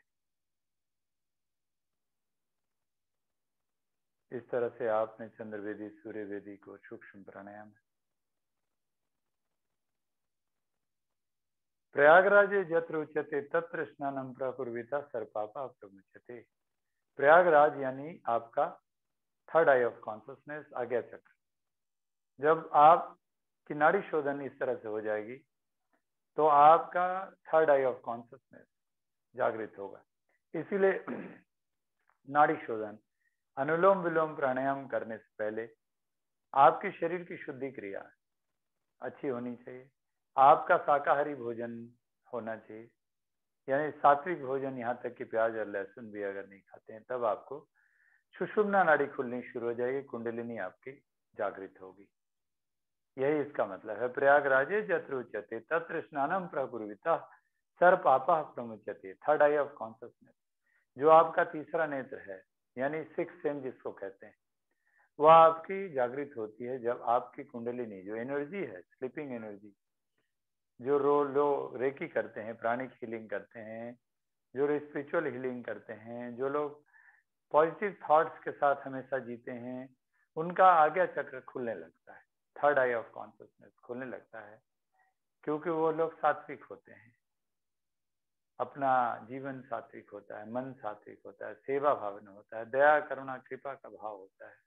इस तरह से आपने चंद्रवेदी सूर्यवेदी को सूक्ष्म प्राणायाम प्रयागराजे यत्र उच्यते तत्र स्नानं प्रकुर्विता सर्वपापा प्रमुच्यते। प्रयागराज यानी आपका थर्ड आई ऑफ कॉन्शियसनेस, आज्ञा चक्र। जब आप की नाड़ी शोधन इस तरह से हो जाएगी तो आपका थर्ड आई ऑफ कॉन्शियसनेस जागृत होगा। इसीलिए नाड़ी शोधन, अनुलोम विलोम प्राणायाम करने से पहले आपके शरीर की शुद्धि क्रिया अच्छी होनी चाहिए। आपका शाकाहारी भोजन होना चाहिए, यानी सात्विक भोजन, यहाँ तक कि प्याज और लहसुन भी अगर नहीं खाते हैं तब आपको सुषुम्ना नाड़ी खुलनी शुरू हो जाएगी, कुंडलिनी आपकी जागृत होगी। यही इसका मतलब है। प्रयागराजे यत्र उच्यते तत्र स्नानम प्रकुर्विता सर्वपापा प्रमुच्यते। थर्ड आई ऑफ कॉन्शियसनेस, जो आपका तीसरा नेत्र है, यानी सिक्स सेंस जिसको कहते हैं, वह आपकी जागृत होती है जब आपकी कुंडलिनी, जो एनर्जी है, स्लीपिंग एनर्जी, जो लो रेकी करते हैं, प्राणिक हीलिंग करते हैं, जो स्पिरिचुअल हीलिंग करते हैं, जो लोग पॉजिटिव थॉट्स के साथ हमेशा जीते हैं, उनका आज्ञा चक्र खुलने लगता है, थर्ड आई ऑफ कॉन्शियसनेस खुलने लगता है, क्योंकि वो लोग सात्विक होते हैं, अपना जीवन सात्विक होता है, मन सात्विक होता है, सेवा भावना होता है, दया करुणा कृपा का भाव होता है,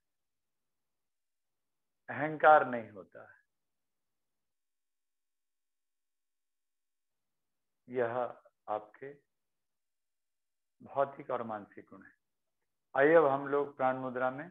अहंकार नहीं होता है। यह आपके भौतिक और मानसिक गुण है। आइए अब हम लोग प्राण मुद्रा में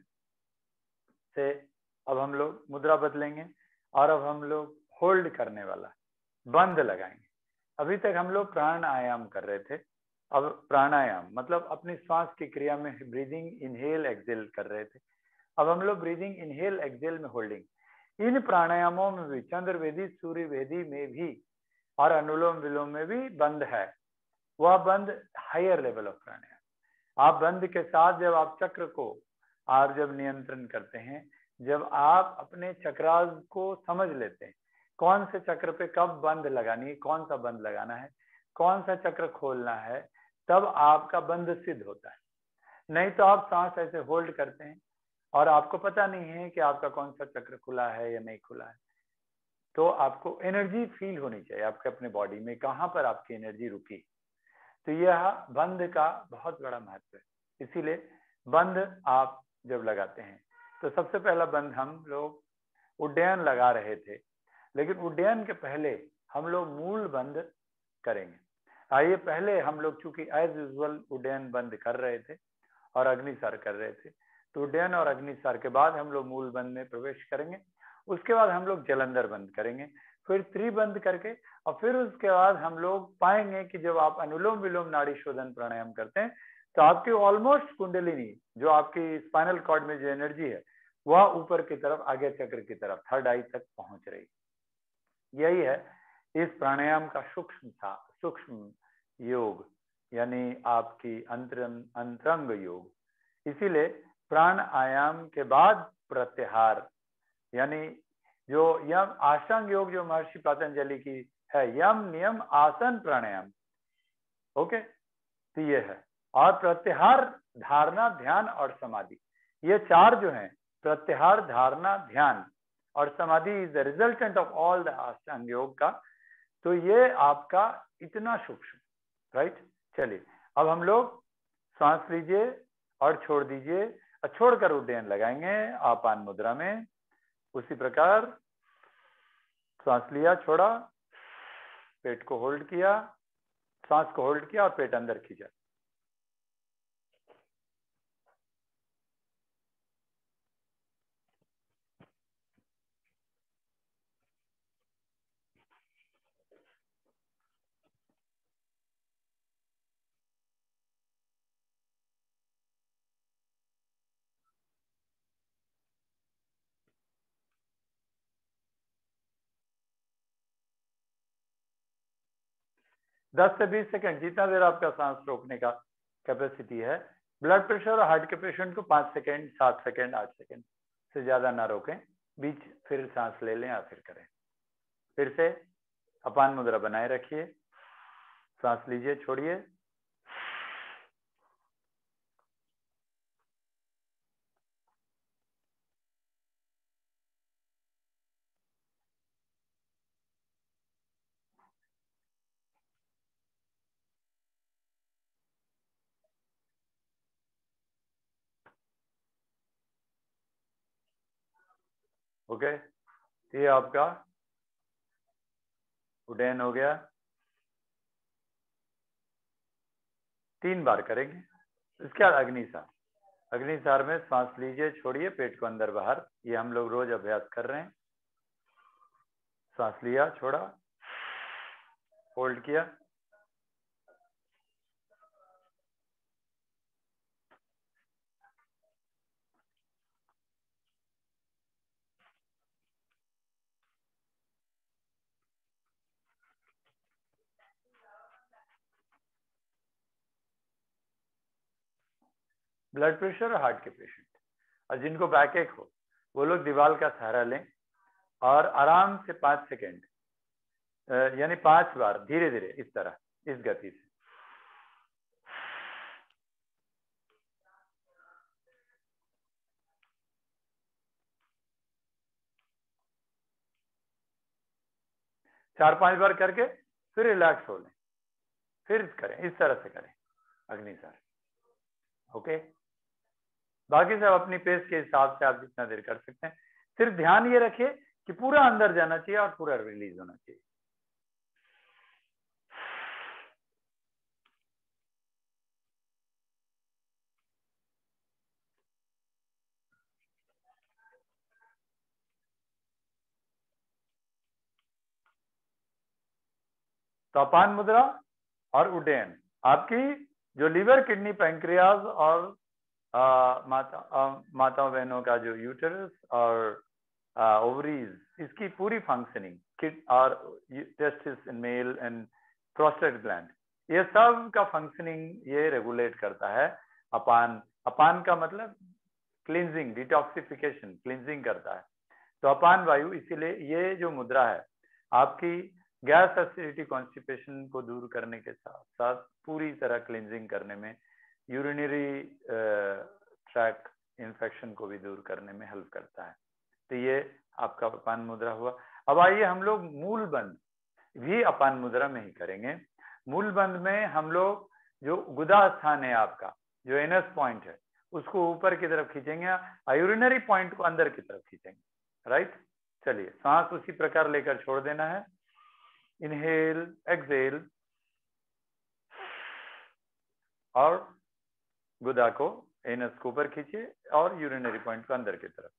से अब हम लोग मुद्रा बदलेंगे और अब हम लोग होल्ड करने वाला बंद लगाएंगे। अभी तक हम लोग प्राणायाम कर रहे थे, अब प्राणायाम मतलब अपनी श्वास की क्रिया में ब्रीदिंग इनहेल एक्सेल कर रहे थे, अब हम लोग ब्रीदिंग इनहेल एक्सेल में होल्डिंग। इन प्राणायामों में भी, चंद्रवेदी सूर्य वेदी में भी और अनुलोम विलोम में भी बंद है। वह बंद हायर लेवल ऑफ प्राणायाम। आप बंद के साथ जब आप चक्र को आप जब नियंत्रण करते हैं, जब आप अपने चक्रास को समझ लेते हैं, कौन से चक्र पे कब बंद लगानी है, कौन सा बंद लगाना है, कौन सा चक्र खोलना है, तब आपका बंद सिद्ध होता है। नहीं तो आप सांस ऐसे होल्ड करते हैं और आपको पता नहीं है कि आपका कौन सा चक्र खुला है या नहीं खुला है। तो आपको एनर्जी फील होनी चाहिए आपके अपने बॉडी में, कहाँ पर आपकी एनर्जी रुकी। तो यह बंद का बहुत बड़ा महत्व है। इसीलिए बंद आप जब लगाते हैं तो सबसे पहला बंद हम लोग उड्डयन लगा रहे थे, लेकिन उड्डयन के पहले हम लोग मूल बंद करेंगे। आइए पहले हम लोग चूंकि एज यूजुअल उड्डयन बंद कर रहे थे और अग्निसार कर रहे थे, तो उड्डयन और अग्निसार के बाद हम लोग मूल बंद में प्रवेश करेंगे। उसके बाद हम लोग जलंधर बंद करेंगे, फिर त्रिबंद करके, और फिर उसके बाद हम लोग पाएंगे कि जब आप अनुलोम विलोम नाड़ी शोधन प्राणायाम करते हैं तो आपकी ऑलमोस्ट कुंडलिनी, जो आपकी स्पाइनल कॉर्ड में जो एनर्जी है, वह ऊपर की तरफ, आगे चक्र की तरफ, थर्ड आई तक पहुंच रही। यही है इस प्राणायाम का सूक्ष्म योग, यानी आपकी अंतरंग योग। इसीलिए प्राणायाम के बाद प्रत्याहार, यानी जो यम आसन योग जो महर्षि पतंजलि की है, यम नियम आसन प्राणायाम, ओके, तो ये है। और प्रत्याहार, धारणा, ध्यान और समाधि, ये चार जो हैं, प्रत्याहार, धारणा, ध्यान और समाधि is the resultant of all the Ashtanga yoga का। तो ये आपका इतना सूक्ष्म, राइट। चलिए अब हम लोग सांस लीजिए और छोड़ दीजिए, और छोड़कर उड्डयन लगाएंगे आपान मुद्रा में। उसी प्रकार सांस लिया, छोड़ा, पेट को होल्ड किया, सांस को होल्ड किया और पेट अंदर खींचा। दस से 20 सेकंड, जितना देर आपका सांस रोकने का कैपेसिटी है। ब्लड प्रेशर और हार्ट के पेशेंट को 5 सेकंड, 7 सेकंड, 8 सेकंड से ज्यादा ना रोकें, बीच फिर सांस ले लें या फिर करें। फिर से अपान मुद्रा बनाए रखिए, सांस लीजिए, छोड़िए, ओके, ये आपका उड्डयन हो गया। 3 बार करेंगे। इसके बाद अग्निसार। अग्निसार में सांस लीजिए, छोड़िए, पेट को अंदर बाहर। ये हम लोग रोज अभ्यास कर रहे हैं। सांस लिया, छोड़ा, होल्ड किया, ब्लड प्रेशर और हार्ट के पेशेंट और जिनको बैकएक हो वो लोग दीवार का सहारा लें और आराम से 5 सेकेंड यानी 5 बार धीरे धीरे इस तरह, इस गति से। चार 5 बार करके फिर रिलैक्स हो लें, फिर करें, इस तरह से करें अग्निसार। ओके, बाकी सब अपनी पेस के हिसाब से आप जितना देर कर सकते हैं। सिर्फ ध्यान ये रखिए कि पूरा अंदर जाना चाहिए और पूरा रिलीज होना चाहिए। तो अपान मुद्रा और उड्डयन आपकी जो लीवर, किडनी, पैंक्रियाज और माताओं बहनों का जो यूटेरस और ओवरीज, इसकी पूरी फंक्शनिंग, किड और testis in male and prostate gland, ये सब का फंक्शनिंग ये रेगुलेट करता है अपान। अपान का मतलब क्लींजिंग, डिटॉक्सिफिकेशन, क्लींजिंग करता है। तो अपान वायु, इसीलिए ये जो मुद्रा है आपकी गैस, एसिडिटी, कॉन्स्टिपेशन को दूर करने के साथ साथ पूरी तरह क्लींजिंग करने में, यूरिनरी ट्रैक इन्फेक्शन को भी दूर करने में हेल्प करता है। तो ये आपका अपान मुद्रा हुआ। अब आइए हम लोग मूल बंद भी अपान मुद्रा में ही करेंगे। मूल बंद में हम लोग जो गुदा स्थान है आपका, जो एनस पॉइंट है, उसको ऊपर की तरफ खींचेंगे, यूरिनरी पॉइंट को अंदर की तरफ खींचेंगे। राइट, चलिए सांस उसी प्रकार लेकर छोड़ देना है। इनहेल, एक्सेल, और गुदा को, एनस को ऊपर खींचिए और यूरिनरी पॉइंट को अंदर की तरफ।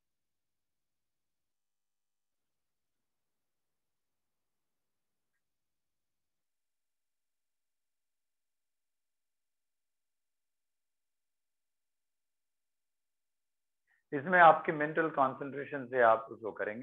इसमें आपकी मेंटल कंसंट्रेशन से आप उसको करेंगे।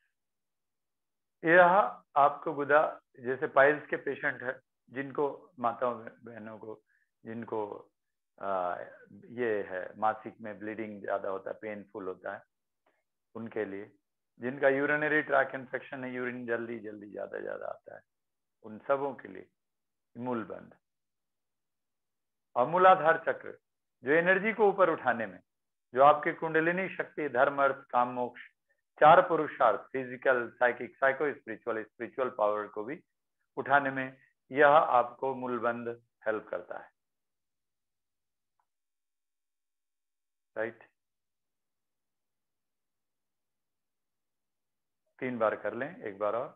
यह आपको गुदा, जैसे पाइल्स के पेशेंट है, जिनको, माताओं बहनों को जिनको ये है मासिक में ब्लीडिंग ज्यादा होता है, पेनफुल होता है, उनके लिए, जिनका यूरिनरी ट्रैक इन्फेक्शन है, यूरिन जल्दी जल्दी ज्यादा आता है, उन सबों के लिए मूल बंद। और मूलाधार चक्र, जो एनर्जी को ऊपर उठाने में, जो आपकी कुंडलिनी शक्ति, धर्म, अर्थ, काम, मोक्ष, 4 पुरुषार्थ, physical, psychic, psycho spiritual, spiritual power को भी उठाने में यह आपको मूलबंध हेल्प करता है। राइट, 3 बार कर लें, एक बार और।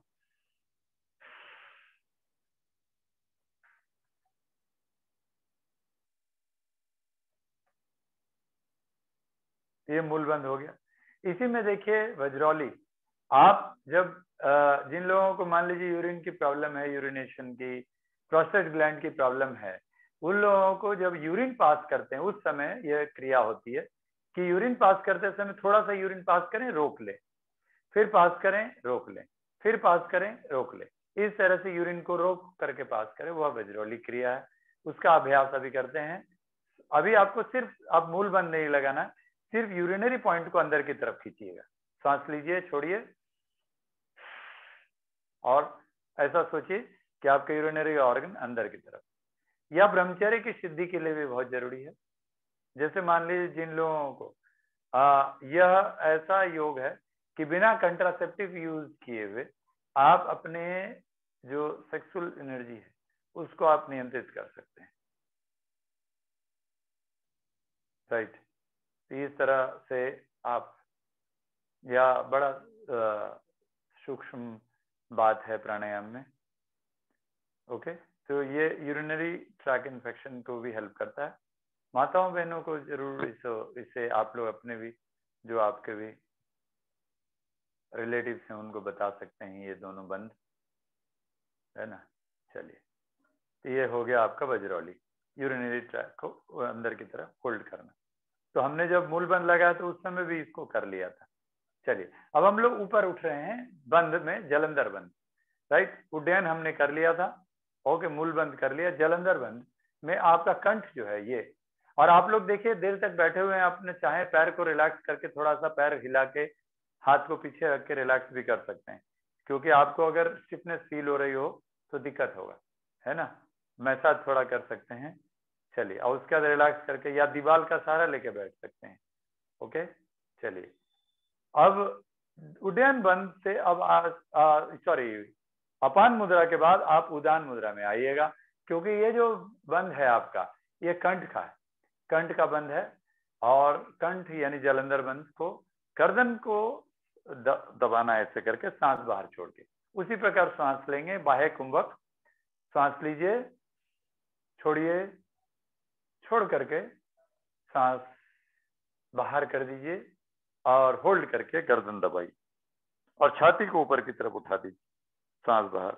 ये मूलबंध हो गया। इसी में देखिए वज्रौली, आप जब जिन लोगों को मान लीजिए यूरिन की प्रॉब्लम है, यूरिनेशन की, प्रोस्टेट ग्लैंड की प्रॉब्लम है, उन लोगों को जब यूरिन पास करते हैं उस समय यह क्रिया होती है कि यूरिन पास करते समय थोड़ा सा यूरिन पास करें, रोक लें, फिर पास करें, रोक लें, फिर पास करें, रोक लें, इस तरह से यूरिन को रोक करके पास करें, वह वज्रौली क्रिया है। उसका अभ्यास अभी करते हैं। अभी आपको सिर्फ, अब मूल बंद नहीं लगाना, सिर्फ यूरिनरी पॉइंट को अंदर की तरफ खींचिएगा। सांस लीजिए, छोड़िए, और ऐसा सोचिए कि आपका यूरिनरी ऑर्गन अंदर की तरफ। यह ब्रह्मचर्य की सिद्धि के लिए भी बहुत जरूरी है। जैसे मान लीजिए जिन लोगों को यह ऐसा योग है कि बिना कंट्रासेप्टिव यूज किए हुए आप अपने जो सेक्सुअल एनर्जी है उसको आप नियंत्रित कर सकते हैं। राइट, इस तरह से आप या बड़ा सूक्ष्म बात है प्राणायाम में। ओके, तो ये यूरिनरी ट्रैक इन्फेक्शन को भी हेल्प करता है। माताओं बहनों को जरूर इसे आप लोग अपने भी, जो आपके भी रिलेटिव्स हैं, उनको बता सकते हैं ये दोनों बंद, है ना। चलिए, तो ये हो गया आपका वज्रौली, यूरिनरी ट्रैक को अंदर की तरफ होल्ड करना। तो हमने जब मूल बंद लगाया तो उस समय भी इसको कर लिया था। चलिए, अब हम लोग ऊपर उठ रहे हैं बंद में, जलंधर बंद, राइट। उड्डयन हमने कर लिया था, ओके, मूल बंद कर लिया। जलंधर बंद में आपका कंठ जो है ये, और आप लोग देखिए देर तक बैठे हुए हैं, आपने चाहे पैर को रिलैक्स करके थोड़ा सा पैर हिला के हाथ को पीछे रख के रिलैक्स भी कर सकते हैं, क्योंकि आपको अगर स्टिफनेस फील हो रही हो तो दिक्कत होगा, है ना। मैसाज थोड़ा कर सकते हैं। चलिए, और उसके बाद रिलैक्स करके या दीवार का सहारा लेके बैठ सकते हैं। ओके, चलिए, अब उड्डयन बंद से अब सॉरी, अपान मुद्रा के बाद आप उदान मुद्रा में आइएगा, क्योंकि ये जो बंद है आपका, ये कंठ का है, कंठ का बंद है। और कंठ यानी जलंधर बंद को, गर्दन को दबाना ऐसे करके, सांस बाहर छोड़ के। उसी प्रकार सांस लेंगे, बाह्य कुंभक, सांस लीजिए, छोड़िए, छोड़ करके सांस बाहर कर दीजिए और होल्ड करके गर्दन दबाइए और छाती को ऊपर की तरफ उठा दीजिए, सांस बाहर।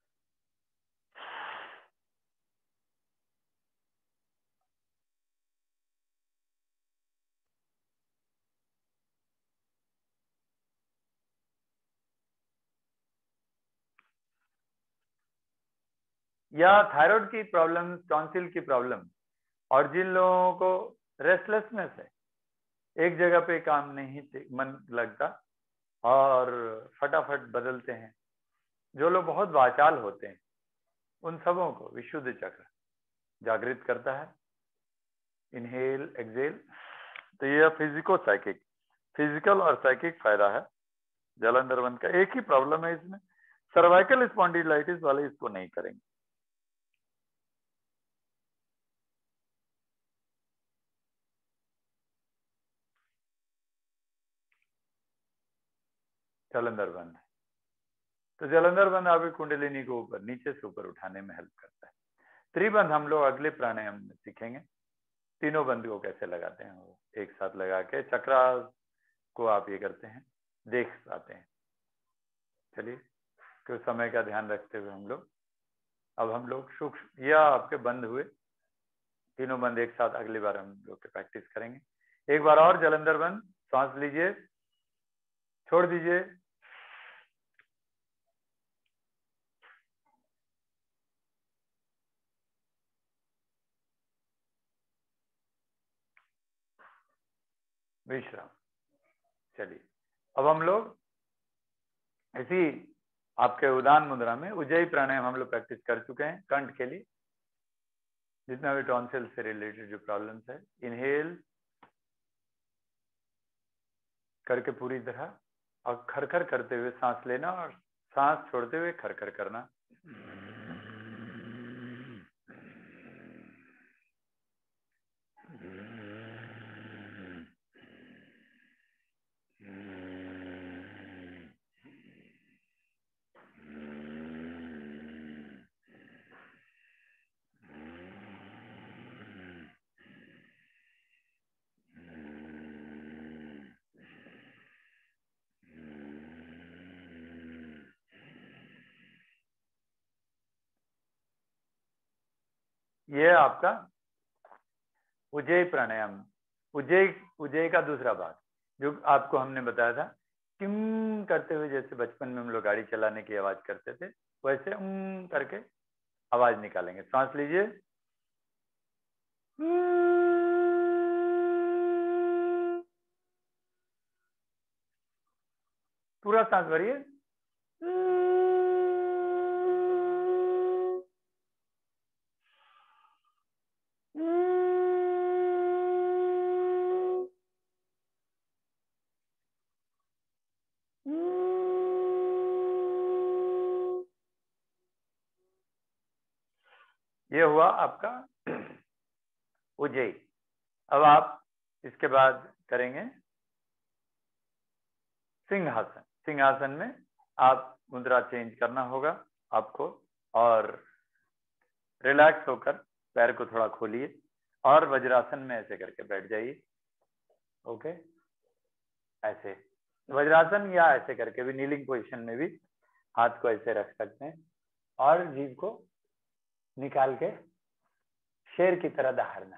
या थायराइड की प्रॉब्लम, टॉन्सिल की प्रॉब्लम, और जिन लोगों को रेस्टलेसनेस है, एक जगह पे काम नहीं मन लगता और फटाफट बदलते हैं, जो लोग बहुत वाचाल होते हैं, उन सबों को विशुद्ध चक्र जागृत करता है। Inhale exhale. तो ये फिजिको साइकिक, फिजिकल और साइकिक फायदा है जलंधर बंद का। एक ही प्रॉब्लम है इसमें, सर्वाइकल स्पॉन्डिलाइटिस वाले इसको नहीं करेंगे। जलंधर बंद, तो जलंधर बंद आपकी कुंडलिनी को ऊपर, नीचे से ऊपर उठाने में हेल्प करता है। त्रिबंध हम लोग अगले प्राणायाम में सीखेंगे, तीनों बंद को कैसे लगाते हैं, वो एक साथ लगा के चक्रा को आप ये करते हैं, देख पाते हैं। चलिए, तो समय का ध्यान रखते हुए अब हम लोग सूक्ष्म, या आपके बंद हुए तीनों बंद एक साथ, अगली बार हम लोग के प्रैक्टिस करेंगे। एक बार और जलंधर बंद, सांस लीजिए, छोड़ दीजिए, विश्राम। चलिए, अब हम लोग इसी आपके उदान मुद्रा में उज्जयी प्राणायाम हम लोग प्रैक्टिस कर चुके हैं कंठ के लिए, जितना भी टॉन्सिल से रिलेटेड जो प्रॉब्लम्स है। इनहेल करके पूरी तरह और खरखर करते हुए सांस लेना, और सांस छोड़ते हुए खरखर करना। ये आपका उज्जयी प्राणायाम, उज्जयी का दूसरा भाग, जो आपको हमने बताया था, किम करते हुए, जैसे बचपन में हम लोग गाड़ी चलाने की आवाज करते थे, वैसे करके आवाज निकालेंगे। सांस लीजिए, पूरा सांस भरिए, ये हुआ आपका उज्जयी। अब आप इसके बाद करेंगे सिंहासन, सिंहासन में आप मुद्रा चेंज करना होगा आपको, और रिलैक्स होकर पैर को थोड़ा खोलिए और वज्रासन में ऐसे करके बैठ जाइए। ओके, ऐसे वज्रासन या ऐसे करके भी, नीलिंग पोजीशन में भी हाथ को ऐसे रख सकते हैं और जीभ को निकाल के शेर की तरह दहाड़ना है।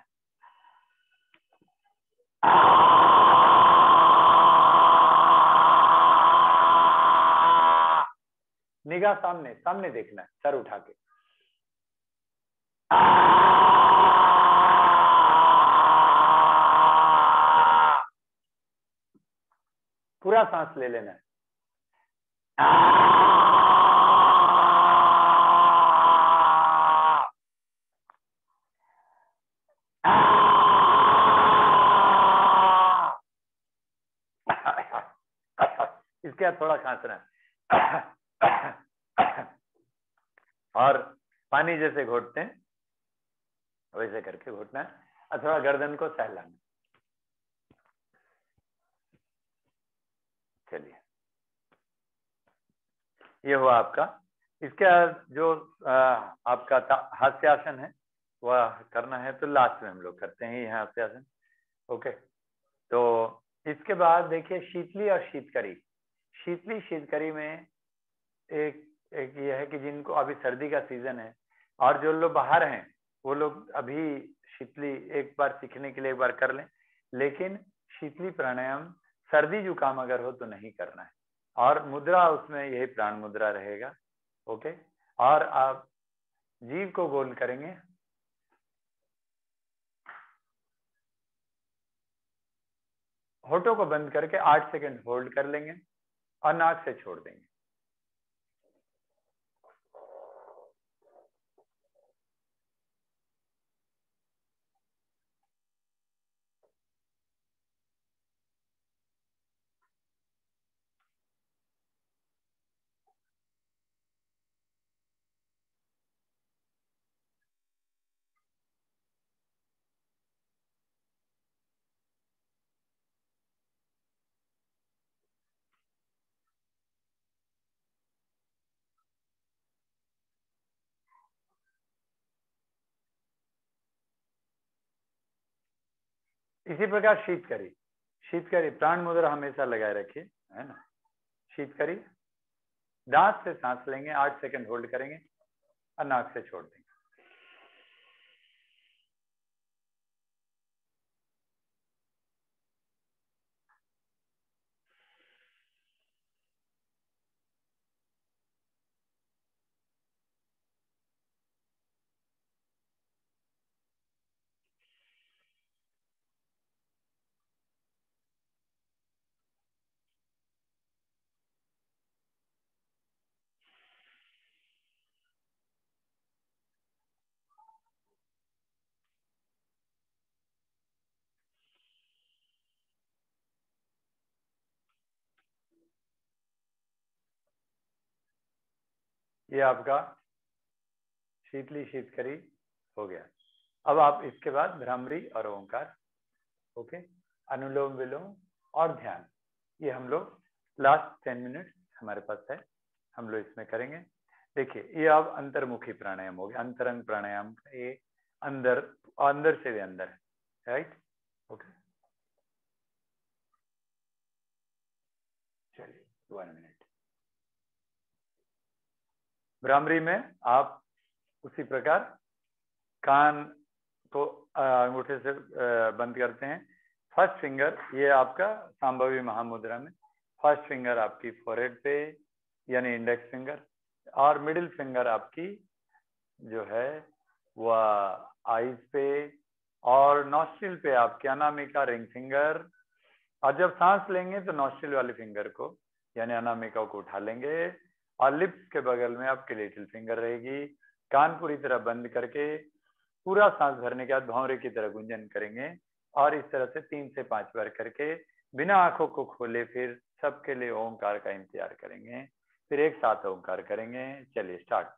निगाह सामने, सामने देखना है, सर उठा के। पूरा सांस ले लेना है। इसके बाद थोड़ा खांसना है और पानी जैसे घोटते हैं वैसे करके घोटना है और थोड़ा गर्दन को सहलाना। चलिए, ये हुआ आपका। इसके बाद जो आपका हास्यासन है वह करना है तो लास्ट में हम लोग करते हैं ये हास्यासन। ओके, तो इसके बाद देखिए शीतली और शीतकरी। शीतली शीतकरी में एक ये है कि जिनको अभी सर्दी का सीजन है और जो लोग बाहर हैं वो लोग अभी शीतली एक बार सीखने के लिए एक बार कर लें, लेकिन शीतली प्राणायाम सर्दी जुकाम अगर हो तो नहीं करना है, और मुद्रा उसमें यही प्राण मुद्रा रहेगा। ओके, और आप जीभ को गोल करेंगे, होठों को बंद करके 8 सेकंड होल्ड कर लेंगे और नाक से छोड़ देंगे। इसी प्रकार शीतकरी, शीतकरी प्राण मुद्रा हमेशा लगाए रखिए, है ना। शीतकरी दांत से सांस लेंगे, 8 सेकंड होल्ड करेंगे और नाक से छोड़ देंगे। ये आपका शीतली शीतकरी हो गया। अब आप इसके बाद भ्रामरी और ओंकार, ओके, अनुलोम विलोम और ध्यान, ये हम लोग लास्ट 10 मिनट हमारे पास है, हम लोग इसमें करेंगे। देखिए, ये अब अंतर्मुखी प्राणायाम हो गया, अंतरंग प्राणायाम, ये अंदर अंदर से भी अंदर है, राइट। ओके, चलिए 1 मिनट। भ्रामरी में आप उसी प्रकार कान को अंगूठे से बंद करते हैं। फर्स्ट फिंगर ये आपका सांभवी महामुद्रा में, फर्स्ट फिंगर आपकी फोरहेड पे यानी इंडेक्स फिंगर, और मिडिल फिंगर आपकी जो है वह आईज पे, और नॉस्ट्रिल पे आपकी अनामिका रिंग फिंगर, और जब सांस लेंगे तो नॉस्ट्रिल वाले फिंगर को यानी अनामिका को उठा लेंगे, और लिप्स के बगल में आपकी लिटिल फिंगर रहेगी। कान पूरी तरह बंद करके पूरा सांस भरने के बाद भौंरे की तरह गुंजन करेंगे, और इस तरह से 3 से 5 बार करके बिना आंखों को खोले फिर सबके लिए ओंकार का इंतजार करेंगे, फिर एक साथ ओंकार करेंगे। चलिए स्टार्ट।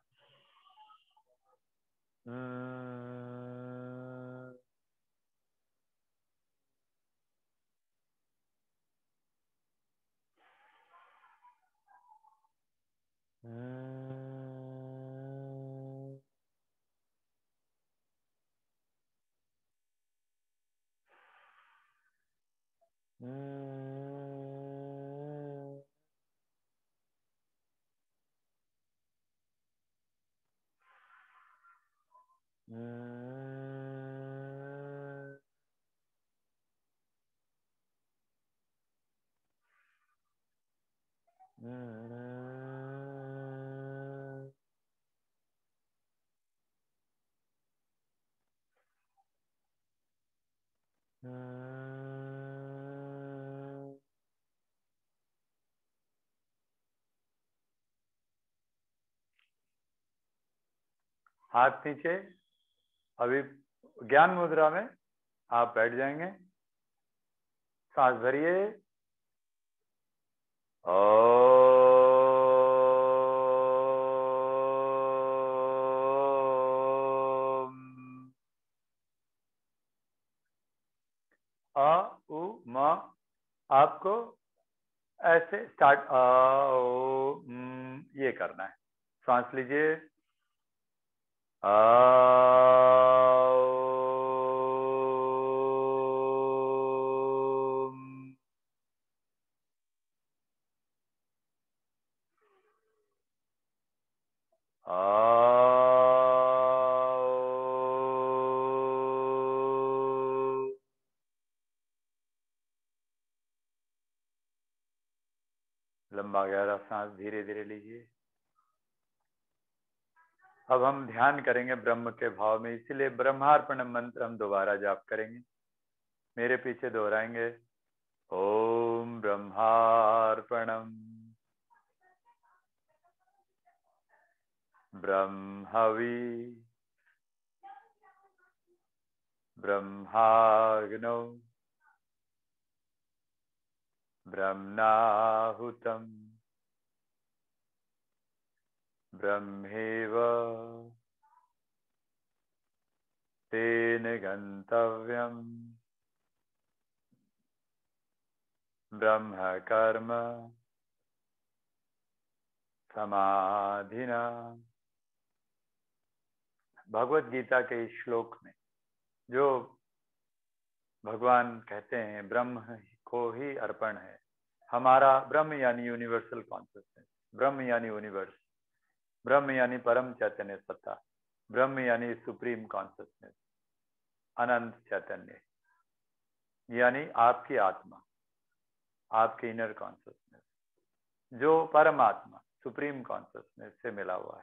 हाथ नीचे। अभी ज्ञान मुद्रा में आप बैठ जाएंगे। सांस भरिए। अ उ म आपको ऐसे स्टार्ट ये करना है। सांस लीजिए। लंबा गहरा सांस धीरे धीरे लीजिए। अब हम ध्यान करेंगे ब्रह्म के भाव में, इसीलिए ब्रह्मार्पण मंत्र हम दोबारा जाप करेंगे। मेरे पीछे दोहराएंगे। ओम ब्रह्मार्पणम ब्रह्मवी ब्रह्माग्नौ ब्रह्मणाहुतम ब्रह्मेव तेन गंतव्यम ब्रह्म कर्म समाधिना। भगवत गीता के इस श्लोक में जो भगवान कहते हैं ब्रह्म को ही अर्पण है। हमारा ब्रह्म यानी यूनिवर्सल कॉन्शियसनेस, ब्रह्म यानी यूनिवर्स, ब्रह्म यानी परम चैतन्य सत्ता, ब्रह्म यानी सुप्रीम कॉन्शियसनेस, अनंत चैतन्य यानी आपकी आत्मा, आपकी इनर कॉन्शियसनेस, जो परमात्मा सुप्रीम कॉन्शियसनेस से मिला हुआ है।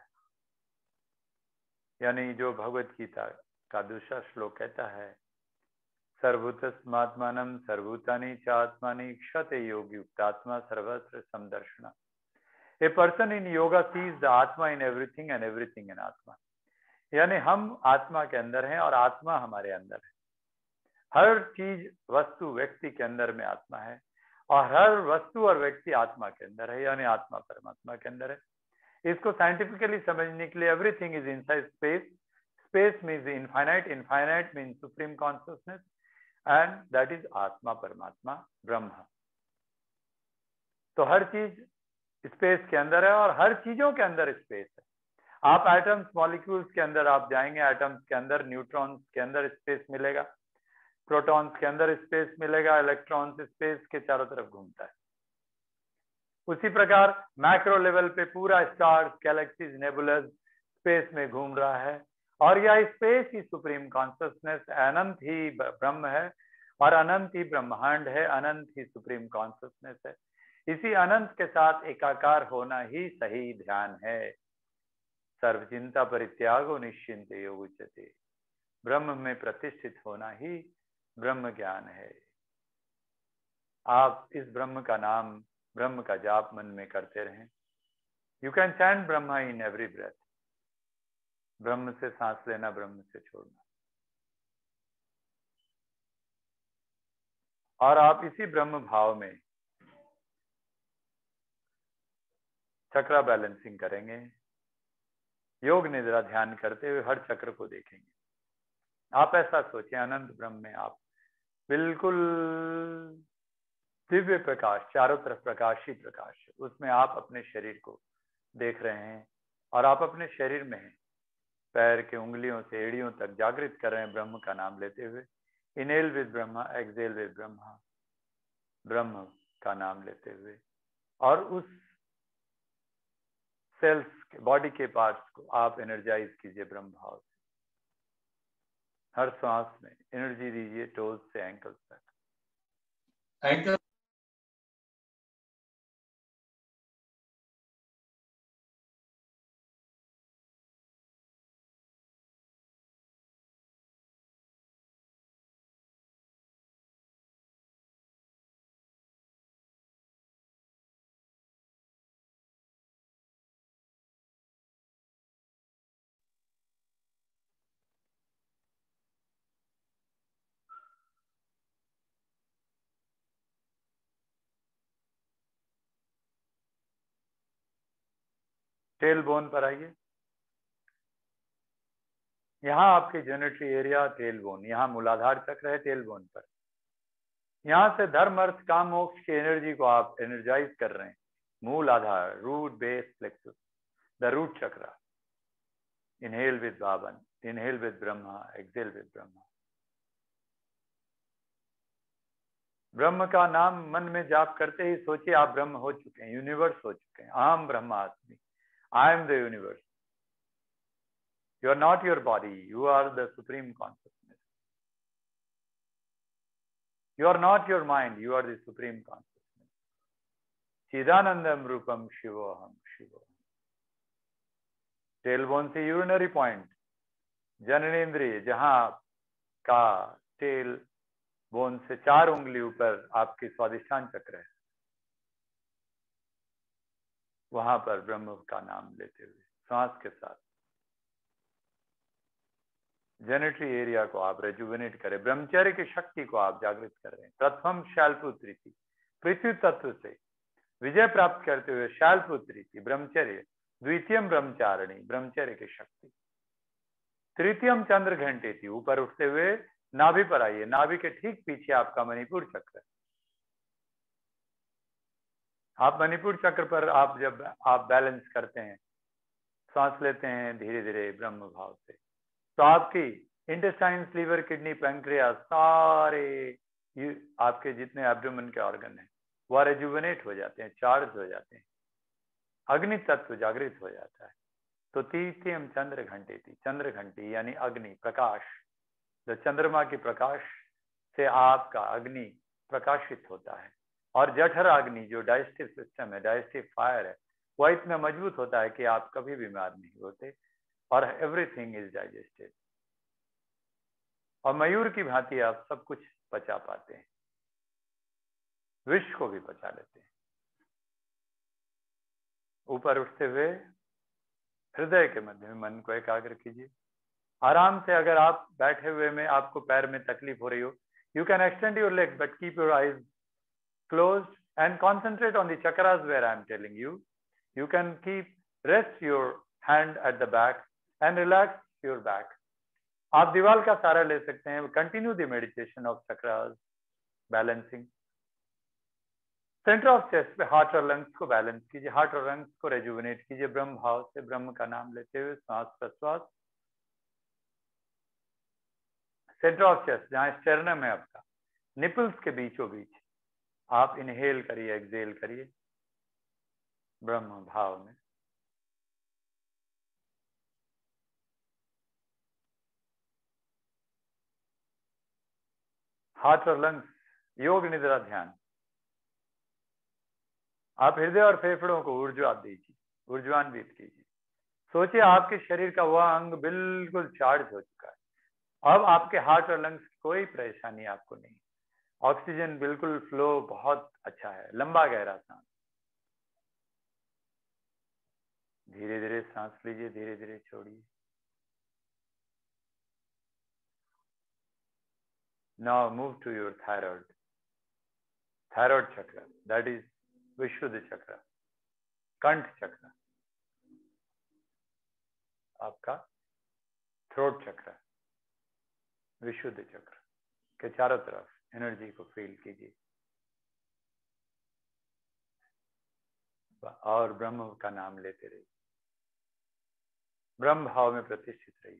यानी जो भगवत गीता का दूसरा श्लोक कहता है, सर्वभूतस्मात्मानं सर्वभूतानि च आत्मानि क्षते योगी युक्तात्मा सर्वत्र समदर्शना। A person in yoga sees the आत्मा in everything and everything in आत्मा। यानी हम आत्मा के अंदर हैं और आत्मा हमारे अंदर है। हर चीज वस्तु व्यक्ति के अंदर में आत्मा है और हर वस्तु और व्यक्ति आत्मा के अंदर है, यानी आत्मा परमात्मा के अंदर है। इसको साइंटिफिकली समझने के लिए everything is inside space, space means infinite, infinite means supreme consciousness, and that is atma paramatma ब्रह्म। तो हर चीज स्पेस के अंदर है और हर चीजों के अंदर स्पेस है। आप एटम्स मॉलिक्यूल्स के अंदर आप जाएंगे, एटम्स के अंदर न्यूट्रॉन्स के अंदर स्पेस मिलेगा, प्रोटॉन्स के अंदर स्पेस मिलेगा, इलेक्ट्रॉन्स स्पेस के चारों तरफ घूमता है। उसी प्रकार मैक्रो लेवल पे पूरा स्टार्स, गैलेक्सीज, नेबुलस स्पेस में घूम रहा है और यह स्पेस ही सुप्रीम कॉन्शियसनेस, अनंत ही ब्रह्म है और अनंत ही ब्रह्मांड है, अनंत ही सुप्रीम कॉन्शियसनेस है। इसी अनंत के साथ एकाकार होना ही सही ध्यान है। सर्वचिंता परित्यागो निश्चिंते योग उच्यते। ब्रह्म में प्रतिष्ठित होना ही ब्रह्म ज्ञान है। आप इस ब्रह्म का नाम, ब्रह्म का जाप मन में करते रहें। You can chant Brahma in every breath. ब्रह्म से सांस लेना, ब्रह्म से छोड़ना, और आप इसी ब्रह्म भाव में चक्र बैलेंसिंग करेंगे। योग निद्रा ध्यान करते हुए हर चक्र को देखेंगे। आप ऐसा सोचें, अनंत ब्रह्म में आप बिल्कुल दिव्य प्रकाश, चारों तरफ प्रकाश ही प्रकाश है, उसमें आप अपने शरीर को देख रहे हैं और आप अपने शरीर में हैं। पैर के उंगलियों से एड़ियों तक जागृत कर रहे हैं ब्रह्म का नाम लेते हुए। Inhale with Brahma, exhale with Brahma. ब्रह्म का नाम लेते हुए, और उस सेल्स के, बॉडी के पार्ट्स को आप एनर्जाइज कीजिए ब्रह्म भाव से। हर सांस में एनर्जी दीजिए, टोज से एंकल्स तक। एंकल टेल बोन पर आइए। यहाँ आपके जेनेटरी एरिया टेल बोन, यहाँ मूलाधार चक्र है टेल बोन पर। यहाँ से धर्म अर्थ काम मोक्ष की एनर्जी को आप एनर्जाइज कर रहे हैं। मूल आधार, root base plexus, the root chakra. Inhale with भावन, inhale with Brahma, exhale with Brahma. ब्रह्म का नाम मन में जाप करते ही सोचिए आप ब्रह्म हो चुके हैं, यूनिवर्स हो चुके हैं। अहम ब्रह्मास्मि, I am the universe. You are not your body, you are the supreme consciousness. You are not your mind, you are the supreme consciousness. Chidanandam Rupam Shivoham Shivoham. Tailbone से यूरिनरी पॉइंट, जननेन्द्रिय, जहां का tail bone से 4 उंगली ऊपर आपकी स्वादिष्ठान चक्र है, वहां पर ब्रह्म का नाम लेते हुए सांस के साथ जेनेटरी एरिया को आप रेजुवेनेट करें। ब्रह्मचर्य की शक्ति को आप जागृत कर रहे हैं। प्रथम शैलपुत्री, पृथ्वी तत्व से विजय प्राप्त करते हुए शैलपुत्री ब्रह्मचर्य, द्वितीयम ब्रह्मचारिणी, ब्रह्मचर्य की शक्ति, तृतीयम चंद्र घंटे थी, ऊपर उठते हुए नाभि पर आइए। नाभि के ठीक पीछे आपका मणिपुर चक्र है। आप मणिपुर चक्र पर आप जब आप बैलेंस करते हैं, सांस लेते हैं धीरे धीरे ब्रह्म भाव से, तो आपकी इंटेस्टाइन, लीवर, किडनी, पैंक्रियास, सारे आपके जितने एब्डोमेन के ऑर्गन हैं वह रेजुवेनेट हो जाते हैं, चार्ज हो जाते हैं, अग्नि तत्व जागृत हो जाता है। तो तृतीयम चंद्र घंटे थी, चंद्र घंटी यानी अग्नि, प्रकाश। जो चंद्रमा की प्रकाश से आपका अग्नि प्रकाशित होता है, और जठर अग्नि जो डाइजेस्टिव सिस्टम है, डाइजेस्टिव फायर है, वह इतना मजबूत होता है कि आप कभी बीमार नहीं होते, और एवरीथिंग इज डाइजेस्टेड। और मयूर की भांति आप सब कुछ पचा पाते हैं, विष को भी पचा लेते हैं। ऊपर उठते हुए हृदय के मध्य में मन को एकाग्र कीजिए। आराम से, अगर आप बैठे हुए में आपको पैर में तकलीफ हो रही हो, you can extend your legs but keep your eyes closed and concentrate on the chakras where I am telling you. You can rest your hand at the back and relax your back. आप दीवार का सहारा ले सकते हैं। Continue the meditation of chakras, balancing. Centre of chest पे heart और lungs को balance कीजिए, हार्ट और लंग्स को रेजुविनेट कीजिए ब्रह्म भाव से, ब्रह्म का नाम लेते हुए श्वास प्रश्वास। सेंटर ऑफ चेस्ट जहां स्टेरनम है आपका, निपल्स के बीचों बीच आप इनहेल करिए, एक्सेल करिए ब्रह्म भाव में। हार्ट और लंग्स, योग निद्रा ध्यान। आप हृदय और फेफड़ों को ऊर्जावान दीजिए, ऊर्जान्वित कीजिए। सोचिए आपके शरीर का वह अंग बिल्कुल चार्ज हो चुका है। अब आपके हार्ट और लंग्स की कोई परेशानी आपको नहीं। ऑक्सीजन बिल्कुल फ्लो बहुत अच्छा है। लंबा गहरा सांस, धीरे धीरे सांस लीजिए, धीरे धीरे छोड़िए। Now move to your thyroid, thyroid chakra, that is Vishuddha chakra, कंठ चक्र, आपका थ्रोट चक्र, विशुद्ध चक्र के चारों तरफ एनर्जी को फील कीजिए और ब्रह्म का नाम लेते रहिए। ब्रह्म भाव में प्रतिष्ठित रहिए।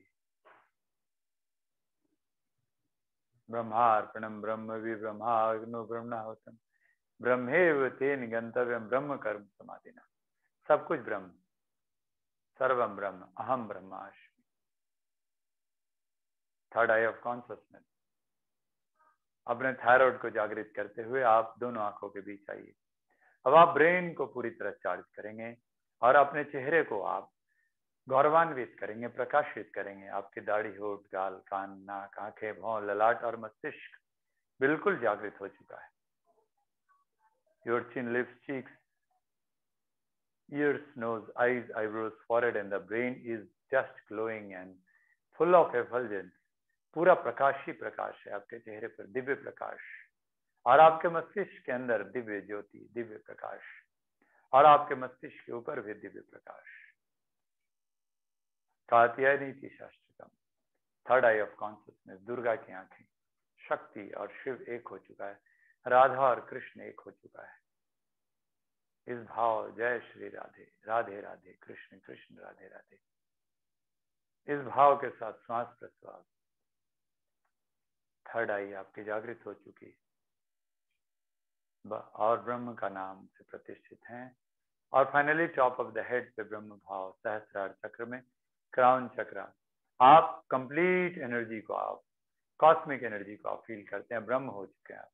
ब्रह्मार्पणम ब्रह्म वि ब्रह्माग्नो ब्रह्मणाहुतम ब्रह्मेव तेन गंतव्यम ब्रह्म कर्म समाधिना। सब कुछ ब्रह्म, सर्वम ब्रह्म, अहम ब्रह्मास्मि। Third eye of consciousness. अपने थायराइड को जागृत करते हुए आप दोनों आंखों के बीच आइए। अब आप ब्रेन को पूरी तरह चार्ज करेंगे और अपने चेहरे को आप गौरवान्वित करेंगे, प्रकाशित करेंगे। आपकी दाढ़ी, होठ, गाल, कान, नाक, आंखें, भौं, ललाट और मस्तिष्क बिल्कुल जागृत हो चुका है। Your chin, lips, cheeks, ears, nose, eyes, eyebrows, forehead and the brain is just glowing and full of effulgence. पूरा प्रकाश ही प्रकाश है आपके चेहरे पर, दिव्य प्रकाश। और आपके मस्तिष्क के अंदर दिव्य ज्योति, दिव्य प्रकाश, और आपके मस्तिष्क के ऊपर भी दिव्य प्रकाश। कात्यायनी शास्त्रम, third eye of consciousness. Durga की आंखें, शक्ति और शिव एक हो चुका है, राधा और कृष्ण एक हो चुका है। इस भाव, जय श्री राधे, राधे राधे, कृष्ण कृष्ण राधे राधे, इस भाव के साथ श्वास प्रश्वास। थर्ड आई आपकी जागृत हो चुकी और ब्रह्म का नाम से प्रतिष्ठित हैं। और finally top of the head पे ब्रह्म भाव, सहस्रार चक्र में क्राउन चक्र। आप कंप्लीट एनर्जी को, आप कॉस्मिक एनर्जी को आप फील करते हैं, ब्रह्म हो चुके हैं आप।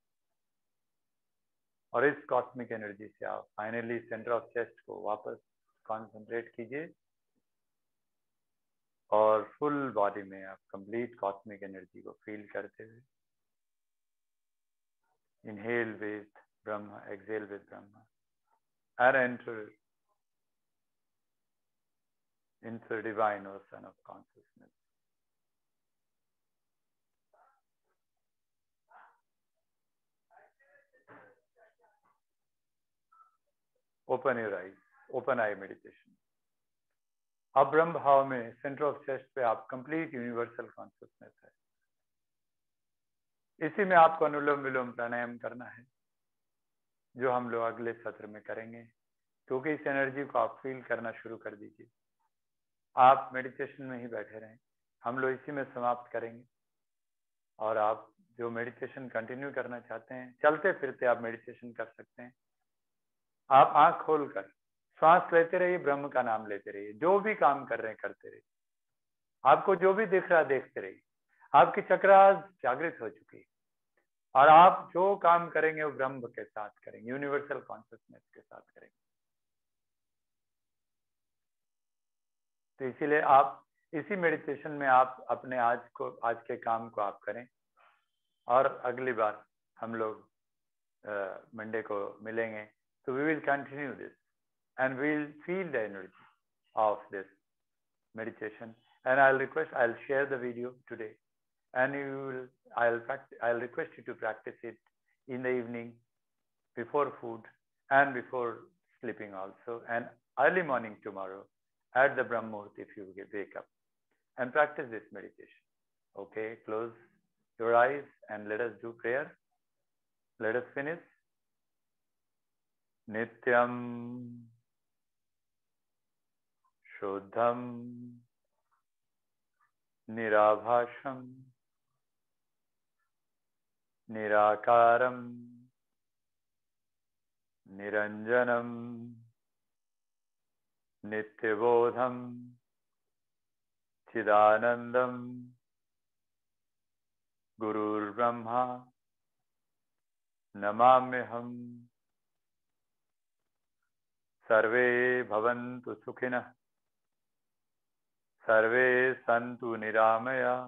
और इस कॉस्मिक एनर्जी से आप फाइनली सेंटर ऑफ चेस्ट को वापस कॉन्सेंट्रेट कीजिए और फुल बॉडी में आप कंप्लीट कॉस्मिक एनर्जी को फील करते हुए inhale with Brahm, exhale with Brahm and enter into the divine ocean of consciousness. Open your eyes, open eye meditation. अब ब्रह्म भाव में सेंटर ऑफ चेस्ट पे आप कंप्लीट यूनिवर्सल कॉन्शियसनेस है। इसी में आपको अनुलोम विलोम प्राणायाम करना है, जो हम लोग अगले सत्र में करेंगे। क्योंकि इस एनर्जी को आप फील करना शुरू कर दीजिए। आप मेडिटेशन में ही बैठे रहें, हम लोग इसी में समाप्त करेंगे। और आप जो मेडिटेशन कंटिन्यू करना चाहते हैं, चलते फिरते आप मेडिटेशन कर सकते हैं। आप आंख खोलकर श्वास लेते रहिए, ब्रह्म का नाम लेते रहिए, जो भी काम कर रहे हैं करते रहिए। आपको जो भी दिख रहा है देखते रहिए। आपकी चक्रास जागृत हो चुकी है और आप जो काम करेंगे वो ब्रह्म के साथ करेंगे, यूनिवर्सल कॉन्शियसनेस के साथ करेंगे। तो इसीलिए आप इसी मेडिटेशन में आप अपने आज के काम को आप करें। और अगली बार हम लोग मंडे को मिलेंगे। So we will continue this and we will feel the energy of this meditation. And I'll share the video today, and I'll request you to practice it in the evening, before food and before sleeping also, and early morning tomorrow at the Brahm Muhurt if you wake up, and practice this meditation. Okay, close your eyes and let us do prayer. Let us finish. Nityam Shuddham Nirabhasham Nirakaram Niranjanam Nityabodham Chidanandam Gurur Brahma Namamyaham Sarve Bhavantu Sukhina Sarve Santu Niramaya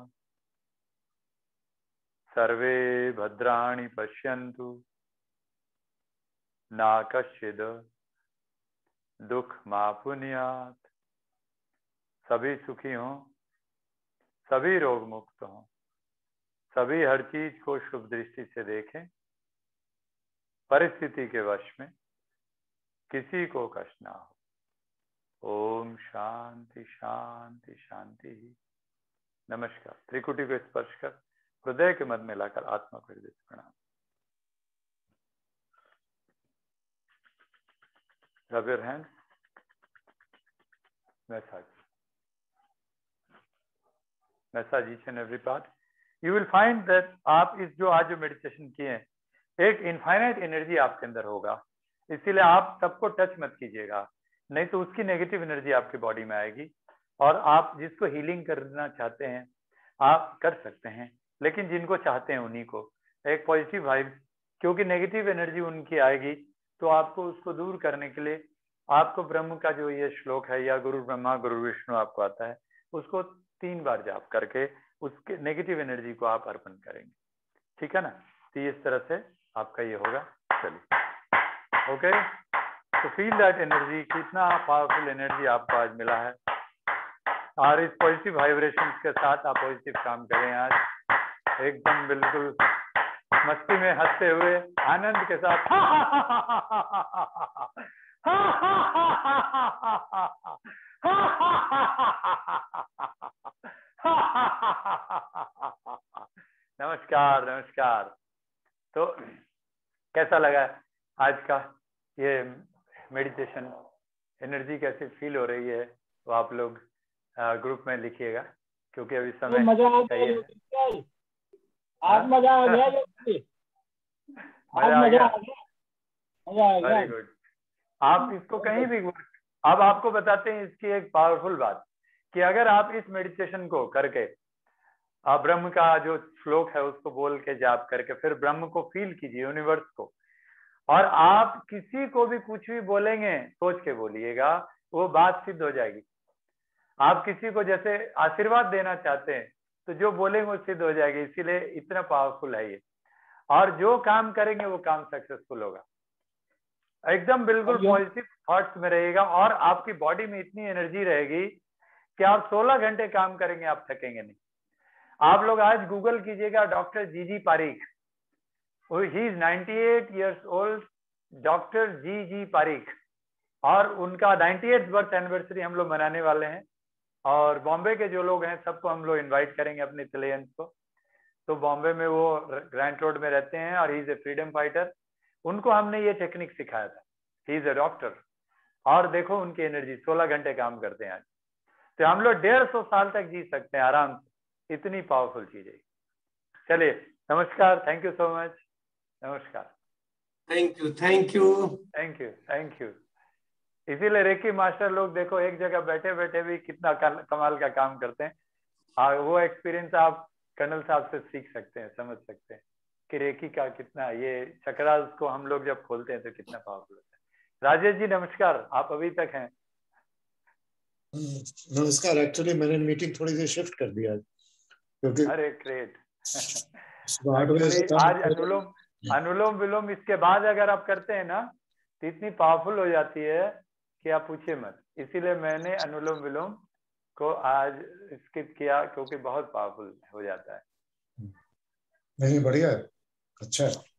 Sarve Bhadrani Pashyantu Na Kashchid Dukh Ma Punyat। सभी सुखी हों, सभी रोग मुक्त हों, सभी हर चीज को शुभ दृष्टि से देखें, परिस्थिति के वश में किसी को कष्ट ना हो। ओम शांति शांति शांति। नमस्कार। त्रिकुटी को स्पर्श कर हृदय के मध्य में लाकर आत्मा को हृदय से प्रणाम। Rub your hands. Massage each and every part. You will find that आप इस जो आज जो मेडिटेशन किए हैं, एक इनफाइनाइट एनर्जी आपके अंदर होगा, इसीलिए आप सबको टच मत कीजिएगा, नहीं तो उसकी नेगेटिव एनर्जी आपकी बॉडी में आएगी। और आप जिसको हीलिंग करना चाहते हैं आप कर सकते हैं, लेकिन जिनको चाहते हैं उन्हीं को एक पॉजिटिव वाइब, क्योंकि नेगेटिव एनर्जी उनकी आएगी तो आपको उसको दूर करने के लिए आपको ब्रह्म का जो ये श्लोक है या गुरु ब्रह्मा गुरु विष्णु आपको आता है, उसको 3 बार जाप करके उसके नेगेटिव एनर्जी को आप अर्पण करेंगे, ठीक है ना। तो इस तरह से आपका ये होगा। चलिए ओके, तो फील दैट एनर्जी, कितना पावरफुल एनर्जी आपको आज मिला है, और इस पॉजिटिव वाइब्रेशंस के साथ आप पॉजिटिव काम करें आज एकदम बिल्कुल मस्ती में हंसते हुए आनंद के साथ। नमस्कार नमस्कार। तो कैसा लगा आज का ये मेडिटेशन, एनर्जी कैसे फील हो रही है, तो आप लोग ग्रुप में लिखिएगा, क्योंकि अभी समय मजा आ गया, आज मजा आ गया, आज मजा आ गया। Very good. आप इसको कहीं भी, अब आपको बताते हैं इसकी एक पावरफुल बात, कि अगर आप इस मेडिटेशन को करके आप ब्रह्म का जो श्लोक है उसको बोल के जाप करके फिर ब्रह्म को फील कीजिए, यूनिवर्स को, और आप किसी को भी कुछ भी बोलेंगे सोच के बोलिएगा, वो बात सिद्ध हो जाएगी। आप किसी को जैसे आशीर्वाद देना चाहते हैं तो जो बोलेंगे वो सिद्ध हो जाएगी, इसीलिए इतना पावरफुल है ये, और जो काम करेंगे वो काम सक्सेसफुल होगा। एकदम बिल्कुल पॉजिटिव थॉट्स में रहेगा, और आपकी बॉडी में इतनी एनर्जी रहेगी कि आप 16 घंटे काम करेंगे आप थकेंगे नहीं। आप लोग आज गूगल कीजिएगा doctor G Parikh, he is 98 years old, doctor G Parikh, और उनका 98th बर्थ एनिवर्सरी हम लोग मनाने वाले हैं, और बॉम्बे के जो लोग हैं सबको हम लोग इनवाइट करेंगे अपने क्लाइंट्स को। तो बॉम्बे में वो ग्रैंड रोड में रहते हैं और he is a freedom fighter, उनको हमने ये टेक्निक सिखाया था, ही इज ए डॉक्टर, और देखो उनकी एनर्जी 16 घंटे काम करते हैं आज, तो हम लोग 150 साल तक जी सकते हैं आराम से, इतनी पावरफुल चीज है। चलिए नमस्कार, थैंक यू सो मच, नमस्कार, thank you thank you thank you thank you. इसीलिए रेकी मास्टर लोग देखो एक जगह बैठे बैठे भी कितना कमाल का काम करते हैं, हाँ वो एक्सपीरियंस आप कर्नल साहब से सीख सकते हैं, समझ सकते हैं कि रेकी का कितना, ये चक्रास को हम लोग जब खोलते हैं तो कितना पावरफुल होता है। राजेश जी नमस्कार, आप अभी तक हैं? नमस्कार, एक्चुअली मैंने मीटिंग थोड़ी सी शिफ्ट कर दिया क्योंकि अरे ग्रेट। आज अनुलोम विलोम इसके बाद अगर आप करते हैं ना तो इतनी पावरफुल हो जाती है कि आप पूछिए मत, इसीलिए मैंने अनुलोम विलोम को आज स्किप किया क्योंकि बहुत पावरफुल हो जाता है। नहीं बढ़िया है, अच्छा है।